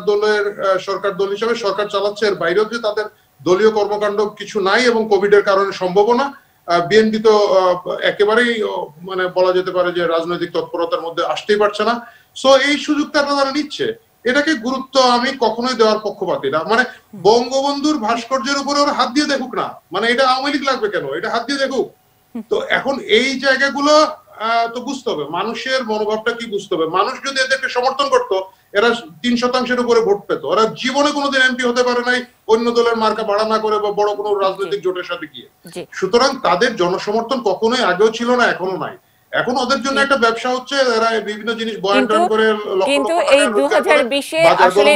দল হিসেবে সরকার চালাচ্ছে, এর বাইরেও যে তাদের দলীয় কর্মকাণ্ড কিছু নাই, এবং কোভিড এর কারণে সম্ভব না। বিএনপি তো একেবারেই মানে বলা যেতে পারে যে রাজনৈতিক তৎপরতার মধ্যে আসতেই পারছে না। সো এই সুযোগটা তারা নিচ্ছে, এটাকে গুরুত্ব আমি কখনোই দেওয়ার পক্ষপাতী না। মানে বঙ্গবন্ধুর ভাস্কর্যের উপরে ওরা হাত দিয়ে দেখুক না, মানে এটা আওয়ামী লীগ লাগবে কেন, এটা হাত দিয়ে দেখুক। তো এখন এই জায়গাগুলো তো বুঝতে হবে, মানুষের মনোভাবটা কি বুঝতে হবে। মানুষ যদি এদেরকে সমর্থন করতো, এরা 3% উপরে ভোট পেত। ওরা জীবনে কোনোদিন এমপি হতে পারে নাই অন্য দলের মার্কা ভাড়া না করে বা বড় কোনো রাজনৈতিক জোটের সাথে গিয়ে। সুতরাং তাদের জনসমর্থন কখনোই আগেও ছিল না, এখনো নাই। এখন ওদের জন্য একটা ব্যবসা হচ্ছে, এরা বিভিন্ন জিনিস বয়ান টান করে। কিন্তু এই 2020-এ আসলে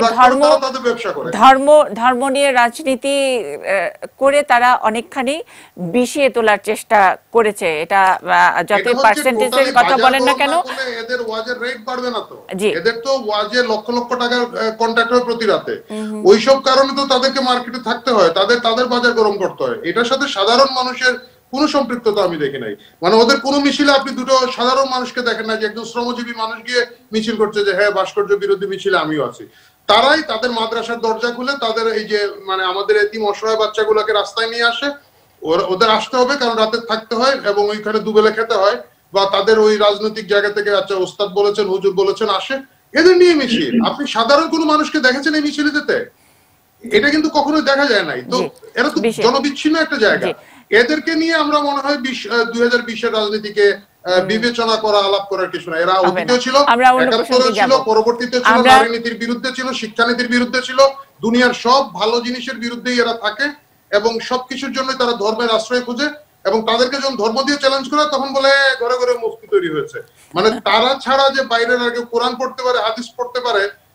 ধর্ম নিয়ে রাজনীতি করে তারা অনেকখানি বিষিয়ে তোলার চেষ্টা করেছে। এটা যতই পার্সেন্টেজের কথা বলেন না কেন, এদের ওয়াজের রেট বাড়বে না তো, এদের তো ওয়াজে লক্ষ লক্ষ টাকার কন্ট্রাক্ট হয় প্রতি রাতে। ওইসব কারণে তো তাদেরকে মার্কেটে থাকতে হয়, তাদের বাজার গরম করতে হয়। এটার সাথে সাধারণ মানুষের কোনো সম্পৃক্ততা আমি দেখি নাই। মানে ওদের কোনো মিছিলে আপনি দুটো সাধারণ মানুষকে দেখেন না যে একজন শ্রমজীবী মানুষ গিয়ে মিছিল করছে যে হ্যাঁ ভাস্কর্য বিরোধী মিছিলে আমিও আছি। তারাই তাদের মাদ্রাসার দরজা খুলে তাদের এই যে মানে আমাদের এতিম অসহায় বাচ্চাগুলোকে রাস্তায় নিয়ে আসে। ওদের আসতে হবে কারণ রাতে থাকতে হয় এবং ওইখানে দুবেলা খেতে হয়, বা তাদের ওই রাজনৈতিক জায়গা থেকে আচ্ছা ওস্তাদ বলেছেন, হুজুর বলেছেন, আসে, এদের নিয়ে মিছিল। আপনি সাধারণ কোনো মানুষকে দেখেছেন এই মিছিলে যেতে? এটা কিন্তু কখনোই দেখা যায় নাই। তো এরা তো জনবিচ্ছিন্ন একটা জায়গা। এদেরকে নিয়ে আমরা মনে হয় 2020-এর রাজনীতিকে বিবেচনা করা, আলাপ করার কিছু না। এরা অতীতেও ছিল, একাত্তরেও ছিল, পরবর্তীতে ছিল, নারী নীতির বিরুদ্ধে ছিল, শিক্ষানীতির বিরুদ্ধে ছিল, দুনিয়ার সব ভালো জিনিসের বিরুদ্ধেই এরা থাকে, এবং সবকিছুর জন্য তারা ধর্মের আশ্রয় খুঁজে। এবং তাদেরকে যখন ধর্ম দিয়ে চ্যালেঞ্জ করে তখন বলে ঘরে ঘরে মুফতি তৈরি হয়েছে। মানে তারা ছাড়া যে বাইরের আগে কোরআন পড়তে পারে, হাদিস পড়তে পারে,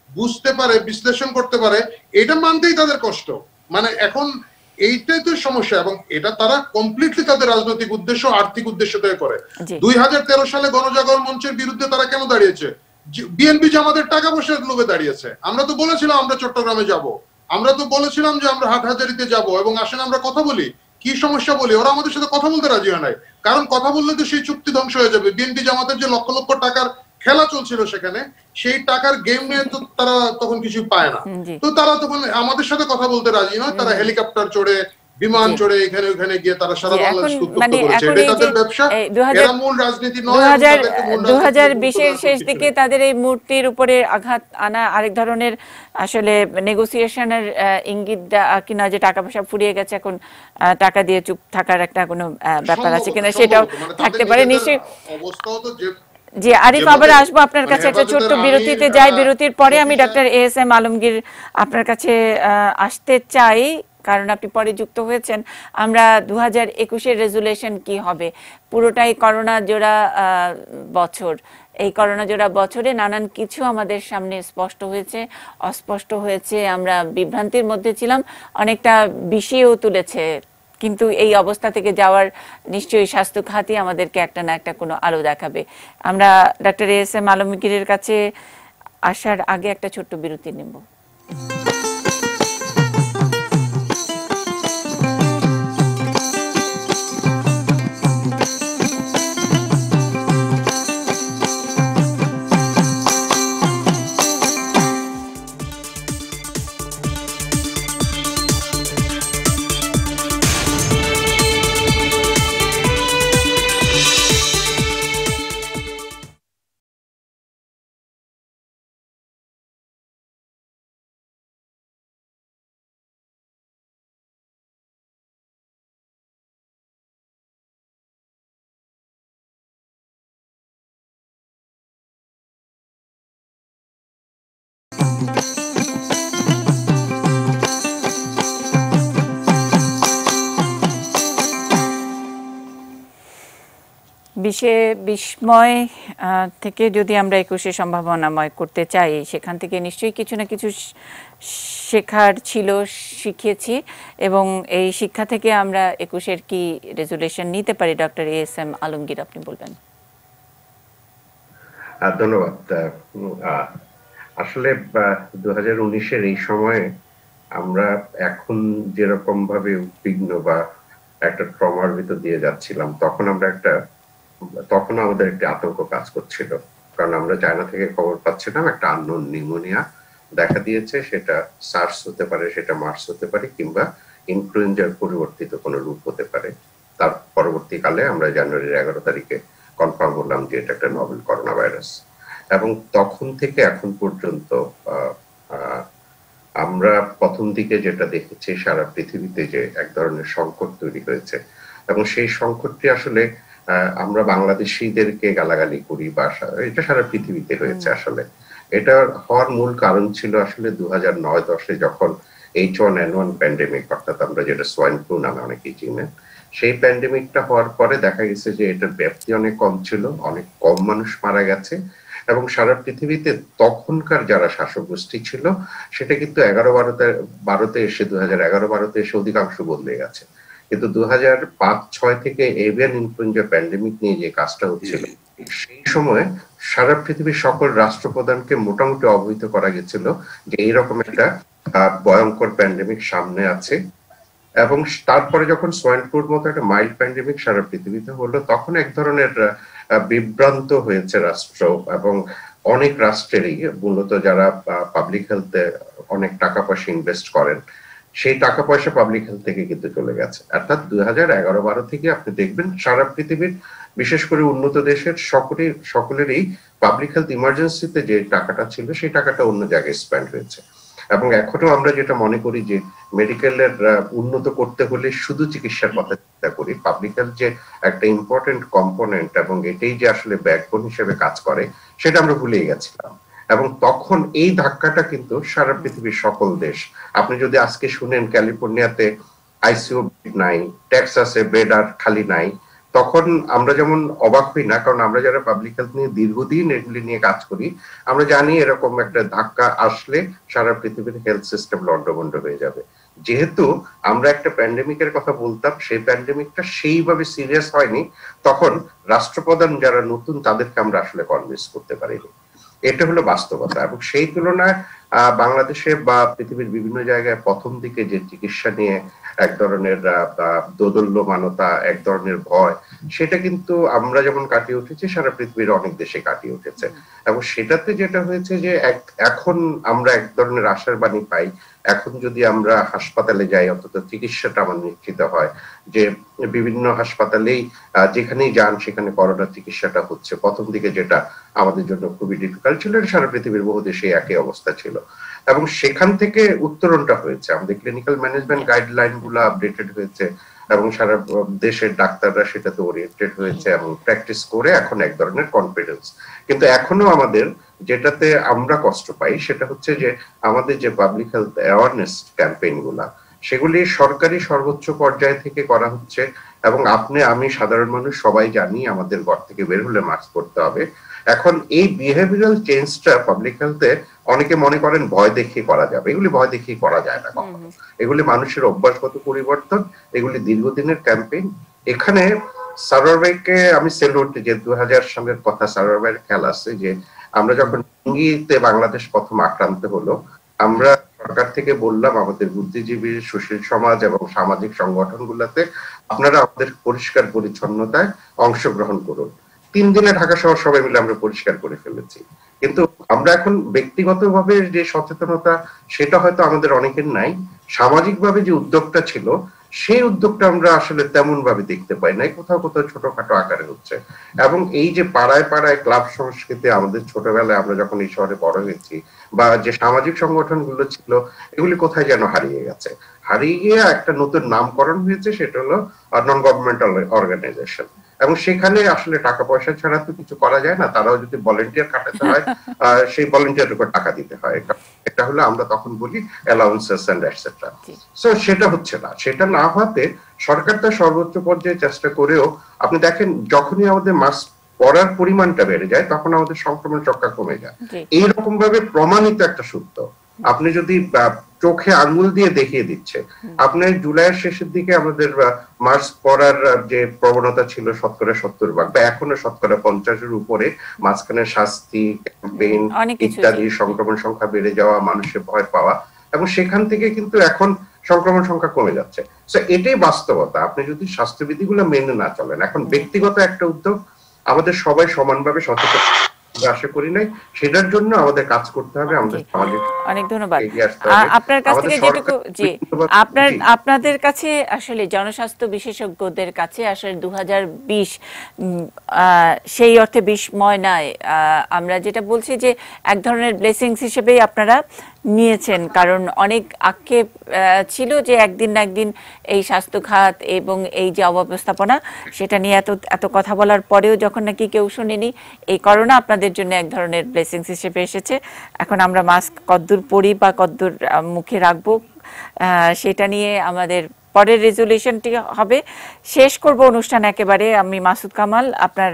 বুঝতে পারে, বিশ্লেষণ করতে পারে, এটা মানতেই তাদের কষ্ট। মানে এখন এইটাই তো সমস্যা, এবং এটা তারা কমপ্লিটলি তাদের রাজনৈতিক উদ্দেশ্য, আর্থিক উদ্দেশ্য থেকে করে। 2013 সালে গণজাগরণ মঞ্চের বিরুদ্ধে তারা কেন দাঁড়িয়েছে? বিএনপি জামাতের টাকা পয়সার লোভে দাঁড়িয়েছে। আমরা তো বলেছিলাম আমরা চট্টগ্রামে যাব, আমরা তো বলেছিলাম যে আমরা হাটহাজারীতে যাব, এবং আসেন আমরা কথা বলি, কি সমস্যা বলি, ওরা আমাদের সাথে কথা বলতে রাজি হয় নাই। কারণ কথা বললে তো সেই চুক্তি ধ্বংস হয়ে যাবে। বিএনপি জামাতের যে লক্ষ লক্ষ টাকার খেলা চলছিল সেখানে, সেই টাকার গেম নিয়ে তো তারা তখন কিছু পায় না। তো তারা তখন আমাদের সাথে কথা বলতে রাজি নয়। তারা হেলিকপ্টার চড়ে, বিমান চড়ে এখানে ওখানে গিয়ে তারা সারা বাংলাদেশ উত্তপ্ত করেছে। এটা তাদের ব্যবসা, এরা মূল রাজনীতি নয়। 2020-এর শেষ দিকে তাদের এই মূর্তির উপরে আঘাত আনা আরেক ধরনের আসলে নেগোসিয়েশনের ইঙ্গিত কিনা, যে টাকা পয়সা ফুরিয়ে গেছে, এখন টাকা দিয়ে চুপ থাকার একটা কোনো ব্যাপার আছে কিনা সেটাও থাকতে পারে নিশ্চয়ই। জি আরিফ, আবার আসবো আপনার কাছে, একটা ছোট্ট বিরতিতে যাই। বিরতির পরে আমি ডক্টর ASM আলমগীর আপনার কাছে আসতে চাই, কারণ আপনি পরে যুক্ত হয়েছেন। আমরা 2021-এর রেজুলেশন কি হবে? পুরোটাই করোনা জোড়া বছর। এই করোনা জোড়া বছরে নানান কিছু আমাদের সামনে স্পষ্ট হয়েছে, অস্পষ্ট হয়েছে, আমরা বিভ্রান্তির মধ্যে ছিলাম, অনেকটা বিষিয়েও তুলেছে। কিন্তু এই অবস্থা থেকে যাওয়ার নিশ্চয়ই স্বাস্থ্য খাতই আমাদেরকে একটা না একটা কোনো আলো দেখাবে। আমরা ডক্টর ASM আলমগীরের কাছে আসার আগে একটা ছোট্ট বিরতি নেব। বিস্ময় থেকে যদি আমরা 21-এ সম্ভাবনাময় করতে চাই, সেখান থেকে নিশ্চয়ই কিছু না কিছু শেখার ছিল, শিখেছি, এবং এই শিক্ষা থেকে আমরা 21-এর কি রেজুলেশন নিতে পারি? ডক্টর ASM আলমগীর, আপনি বলবেন। ধন্যবাদ। আসলে 2019-এর এই সময়ে আমরা এখন যেরকম ভাবে উদ্বিগ্ন বা একটা ট্রমার ভিতর দিয়ে যাচ্ছিলাম, তখন আমাদের একটা আতঙ্ক কাজ করছিল। কারণ আমরা চায়না থেকে খবর পাচ্ছিলাম একটা আননোন নিউমোনিয়া দেখা দিয়েছে। সেটা সার্স হতে পারে, সেটা মার্স হতে পারে, কিংবা ইনফ্লুয়েঞ্জার পরিবর্তিত কোনো রূপ হতে পারে। তার পরবর্তীকালে আমরা জানুয়ারির 11 তারিখে কনফার্ম হলাম যে এটা একটা নভেল করোনা ভাইরাস। এবং তখন থেকে এখন পর্যন্ত আমরা প্রথম দিকে যেটা দেখেছি সারা পৃথিবীতে, যে এক ধরনের সংকট তৈরি হয়েছে, এবং সেই সংকটটি আসলে আমরা বাংলাদেশিদেরকে গালাগালি করি, বা এটা সারা পৃথিবীতে হয়েছে। আসলে এটা হওয়ার মূল কারণ ছিল আসলে 2009-10-এ যখন H1N1 প্যান্ডেমিক, অর্থাৎ আমরা যেটা সোয়াইন ফ্লু নামে অনেকেই চিনেন, সেই প্যান্ডেমিকটা হওয়ার পরে দেখা গেছে যে এটার ব্যাপ্তি অনেক কম ছিল, অনেক কম মানুষ মারা গেছে, এবং সারা পৃথিবীতে তখনকার যারা শাসক গোষ্ঠী ছিল সেটা কিন্তু 11-12-তে এসে 2011-12-তে এসে অধিকাংশ বদলে গেছে। কিন্তু 2005-06 থেকে এভিয়ান ইনফ্লুয়েঞ্জা প্যান্ডেমিক নিয়ে যে কাজটা হচ্ছিল, সেই সময় সারা পৃথিবীর সকল রাষ্ট্রপ্রধানকে মোটামুটি অবহিত করা গেছিল যে এইরকম একটা ভয়ঙ্কর প্যান্ডেমিক সামনে আছে। এবং তারপরে যখন সোয়াইন ফ্লুর মতো একটা মাইল্ড প্যান্ডেমিক সারা পৃথিবীতে হলো, তখন এক ধরনের বিভ্রান্ত হয়েছে রাষ্ট্র, এবং অনেক রাষ্ট্রেরই, মূলত যারা পাবলিক হেলথে অনেক টাকা পয়সা ইনভেস্ট করেন, সেই টাকা পয়সা পাবলিক হেলথ থেকে কিন্তু চলে গেছে। অর্থাৎ 2011-12 থেকে আপনি দেখবেন সারা পৃথিবীর, বিশেষ করে উন্নত দেশের সকলেরই পাবলিক হেলথ ইমার্জেন্সিতে যে টাকাটা ছিল সেই টাকাটা অন্য জায়গায় স্পেন্ড হয়েছে। এবং এখনো আমরা যেটা মনে করি যে মেডিকেলের উন্নত করতে হলে শুধু চিকিৎসার কথা চিন্তা করি, পাবলিক হেলথ যে একটা ইম্পর্টেন্ট কম্পোনেন্ট এবং এটাই যে আসলে ব্যাকবোন হিসেবে কাজ করে, সেটা আমরা ভুলেই গেছিলাম। এবং তখন এই ধাক্কাটা কিন্তু সারা পৃথিবীর সকল দেশ, আপনি যদি আজকে শুনেন ক্যালিফোর্নিয়াতে আইসিইউ নাই, টেক্সাসে বেড আর খালি নাই, তখন আমরা যেমন অবাক হই না, কারণ আমরা যারা পাবলিক হেলথ নিয়ে দীর্ঘদিন এগুলি নিয়ে কাজ করি, আমরা জানি এরকম একটা ধাক্কা আসলে সারা পৃথিবীর হেলথ সিস্টেম লন্ডভন্ড হয়ে যাবে। যেহেতু আমরা একটা প্যান্ডেমিকের কথা বলতাম, সেই প্যান্ডেমিকটা সেইভাবে সিরিয়াস হয়নি, তখন রাষ্ট্রপ্রধান যারা নতুন তাদেরকে আমরা আসলে কনভিন্স করতে পারিনি। এটা হলো বাস্তবতা। এবং সেই তুলনায় বাংলাদেশে বা পৃথিবীর বিভিন্ন জায়গায় প্রথম দিকে যে চিকিৎসা নিয়ে এক ধরনের দোদুল্যমানতা, এক ধরনের ভয়, সেটা কিন্তু আমরা যেমন কাটিয়ে উঠেছি, সারা পৃথিবীর অনেক দেশে কাটিয়ে উঠেছে। এবং সেটাতে যেটা হয়েছে যে এখন আমরা এক ধরনের আশার বাণী পাই। এখন যদি আমরা হাসপাতালে যাই, অন্তত চিকিৎসাটা আমার নিশ্চিত হয় যে বিভিন্ন হাসপাতালেই যেখানেই যান সেখানে করোনা চিকিৎসাটা হচ্ছে। প্রথম দিকে যেটা আমাদের জন্য খুবই ডিফিকাল্ট ছিল, সারা পৃথিবীর বহু দেশে একই অবস্থা ছিল। এবং সেখান থেকে উত্তরণটা হয়েছে, আমাদের ক্লিনিক্যাল ম্যানেজমেন্ট গাইডলাইন গুলো আপডেটেড হয়েছে এবং সারা দেশের ডাক্তাররা সেটাতে ওরিয়েন্টেড হয়েছে এবং প্র্যাকটিস করে এখন এক ধরনের কনফিডেন্স। কিন্তু এখনো আমাদের যেটাতে আমরা কষ্ট পাই সেটা হচ্ছে যে আমাদের যে পাবলিক হেলথ অ্যাওয়ারনেস ক্যাম্পেইন গুলা, সেগুলি সরকারি সর্বোচ্চ পর্যায় থেকে করা হচ্ছে। এবং আপনি, আমি, সাধারণ মানুষ সবাই জানি আমাদের ঘর থেকে বের হলে মাস্ক পরতে হবে। এখন এই বিহেভিয়ারাল চেঞ্জটা পাবলিক হেলথে অনেকে মনে করেন ভয় দেখিয়ে করা যাবে। এগুলি ভয় দেখিয়ে করা যায় না কখনো। এগুলি মানুষের অভ্যাসগত পরিবর্তন, এগুলি দীর্ঘদিনের ক্যাম্পেইন। এখানে সারোয়ার ভাইকে আমি সেলুট, যে 2000 সালের কথা সারোয়ার ভাইয়ের খেয়াল আছে যে আমরা যখন ডেঙ্গিতে বাংলাদেশ প্রথম আক্রান্ত হলো, আমরা সরকার থেকে বললাম আমাদের বুদ্ধিজীবী, সুশীল সমাজ এবং সামাজিক সংগঠনগুলোতে আপনারা আমাদের পরিষ্কার পরিচ্ছন্নতায় অংশগ্রহণ করুন। 3 দিনে ঢাকা শহর সবাই মিলে আমরা পরিষ্কার করে ফেলেছি। কিন্তু আমরা এখন ব্যক্তিগতভাবে যে সচেতনতা, সেটা হয়তো আমাদের অনেকের নাই। সামাজিকভাবে যে উদ্যোগটা ছিল, সেই উদ্যোগটা আমরা আসলে তেমন ভাবে দেখতে পাই নাই, কোথাও কোথাও ছোটখাটো আকারে হচ্ছে। এবং এই যে পাড়ায় পাড়ায় ক্লাব সংস্কৃতি, আমাদের ছোটবেলায় আমরা যখন এই শহরে বড় হয়েছি, বা যে সামাজিক সংগঠনগুলো ছিল, এগুলি কোথায় যেন হারিয়ে গেছে। হারিয়ে গিয়ে একটা নতুন নামকরণ হয়েছে, সেটা হলো নন গভর্নমেন্টাল অর্গানাইজেশন। এবং সেখানে আসলে টাকা পয়সা ছাড়া তো কিছু করা যায় না। তারাও যদি ভলেন্টিয়ার কাটাতে হয়, সেই ভলেন্টিয়ার উপর টাকা দিতে হয়। এটা হলো আমরা তখন বলি অ্যালাউন্সেস এন্ড এটসেট্রা। সো সেটা হচ্ছে না। সেটা না হওয়াতে সরকার তার সর্বোচ্চ পর্যায়ে চেষ্টা করেও, আপনি দেখেন যখনই আমাদের মাস্ক পড়ার পরিমাণটা বেড়ে যায়, তখন আমাদের সংক্রমণ সংখ্যা কমে যায়। এইরকম ভাবে প্রমাণিত একটা সূত্র। আপনি যদি চোখে আঙ্গুল দিয়ে দেখিয়ে দিচ্ছে, আপনার জুলাইয়ের শেষের দিকে আমাদের মাস্ক পরার যে প্রবণতা ছিল 70% বা এখনো 50% উপরে, মাঝখানে শাস্তি, ক্যাম্পেইন ইত্যাদি, সংক্রমণ সংখ্যা বেড়ে যাওয়া, মানুষের ভয় পাওয়া, এবং সেখান থেকে কিন্তু এখন সংক্রমণ সংখ্যা কমে যাচ্ছে। তো এটাই বাস্তবতা। আপনি যদি স্বাস্থ্যবিধিগুলো মেনে না চলেন, এখন ব্যক্তিগত একটা উদ্যোগ, আমাদের সবাই সমানভাবে সচেতন আশা করি নাই, সেটার জন্য আমাদের কাজ করতে হবে। আমাদের সমাজে অনেক ধন্যবাদ। আপনার কাছ থেকে যেটুকু, জি, আপনাদের কাছে আসলে জনস্বাস্থ্য বিশেষজ্ঞদের কাছে আসলে 2020 সেই অর্থে বিস্ময় নয়। আমরা যেটা বলছি যে এক ধরনের ব্লেসিংস হিসেবেই আপনারা নিয়েছেন, কারণ অনেক আক্ষেপ ছিল যে একদিন না একদিন এই স্বাস্থ্য খাত এবং এই যে অব্যবস্থাপনা, সেটা নিয়ে এত কথা বলার পরেও যখন নাকি কেউ শুনেনি, এই করোনা আপনাদের জন্য এক ধরনের ব্লেসিংস হিসেবে এসেছে। এখন আমরা মাস্ক কদ্দূর পরি বা কদ্দূর মুখে রাখবো, সেটা নিয়ে আমাদের পরের রেজুলেশনটি হবে। শেষ করব অনুষ্ঠান একেবারে। আমি মাসুদ কামাল, আপনার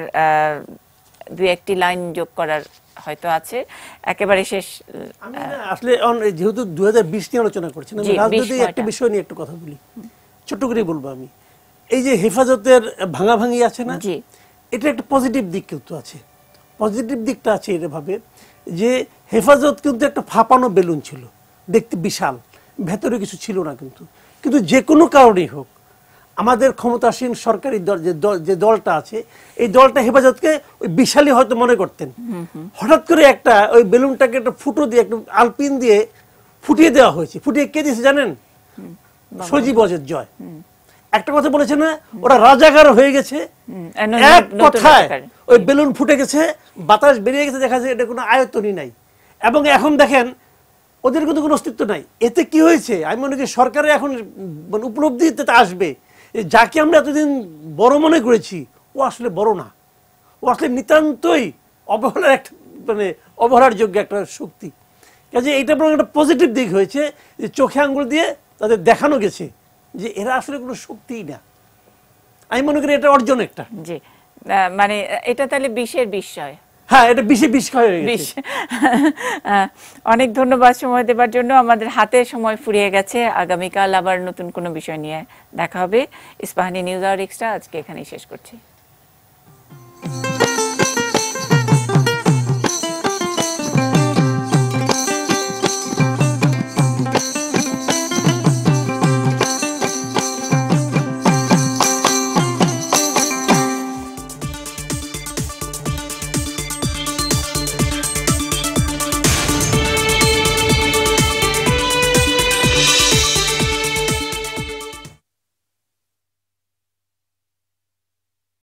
2-1টি লাইন যোগ করার হয়তো আছে একেবারে শেষ। আসলে যেহেতু 2020 নিয়ে আলোচনা করছেন, আমি রাজনৈতিক একটা বিষয় নিয়ে একটু কথা বলি, ছোট্ট করে বলবো। আমি এই যে হেফাজতের ভাঙাভাঙি আছে না, এটা একটা পজিটিভ দিক কিন্তু আছে। পজিটিভ দিকটা আছে এভাবে যে হেফাজত কিন্তু একটা ফাঁপানো বেলুন ছিল, দেখতে বিশাল, ভেতরে কিছু ছিল না। কিন্তু যে কোনো কারণেই হোক, আমাদের ক্ষমতাসীন সরকারি যে দলটা আছে, এই দলটা হেফাজতকে ওই বিশালই হয়তো মনে করতেন। হঠাৎ করে একটা ওই বেলুনটাকে একটা ফুটো দিয়ে, একটা আলপিন দিয়ে ফুটিয়ে দেওয়া হয়েছে। ফুটিয়ে কে দিয়েছে জানেন? সজীব ওয়াজেদ জয়। একটা কথা বলেছে না, ওরা রাজাকার হয়ে গেছে। এক কথায় ওই বেলুন ফুটে গেছে, বাতাস বেরিয়ে গেছে, দেখা যায় এটা কোনো আয়তনই নাই। এবং এখন দেখেন ওদের কিন্তু কোনো অস্তিত্ব নাই। এতে কি হয়েছে, আমি মনে করি সরকারের এখন উপলব্ধিতে আসবে, যাকে আমরা এতদিন বড় মনে করেছি, ও আসলে বড় না, ও আসলে নিতান্তই অবহেলার একটা অবহেলার যোগ্য একটা শক্তি। কাজে এইটা বরং একটা পজিটিভ দিক হয়েছে যে চোখে আঙ্গুল দিয়ে তাদের দেখানো গেছে যে এরা আসলে কোনো শক্তিই না। আমি মনে করি এটা অর্জন একটা। জি, মানে এটা তাহলে 20-এর বিষয়। হ্যাঁ, এটা 20-এ 20 হয়ে গেছে। অনেক ধন্যবাদ সময় দেবার জন্য। আমাদের হাতে সময় ফুরিয়ে গেছে। আগামীকাল আবার নতুন কোনো বিষয় নিয়ে দেখা হবে। ইস্পাহানি নিউজ আওয়ার এক্সট্রা আজকে এখানেই শেষ করছি।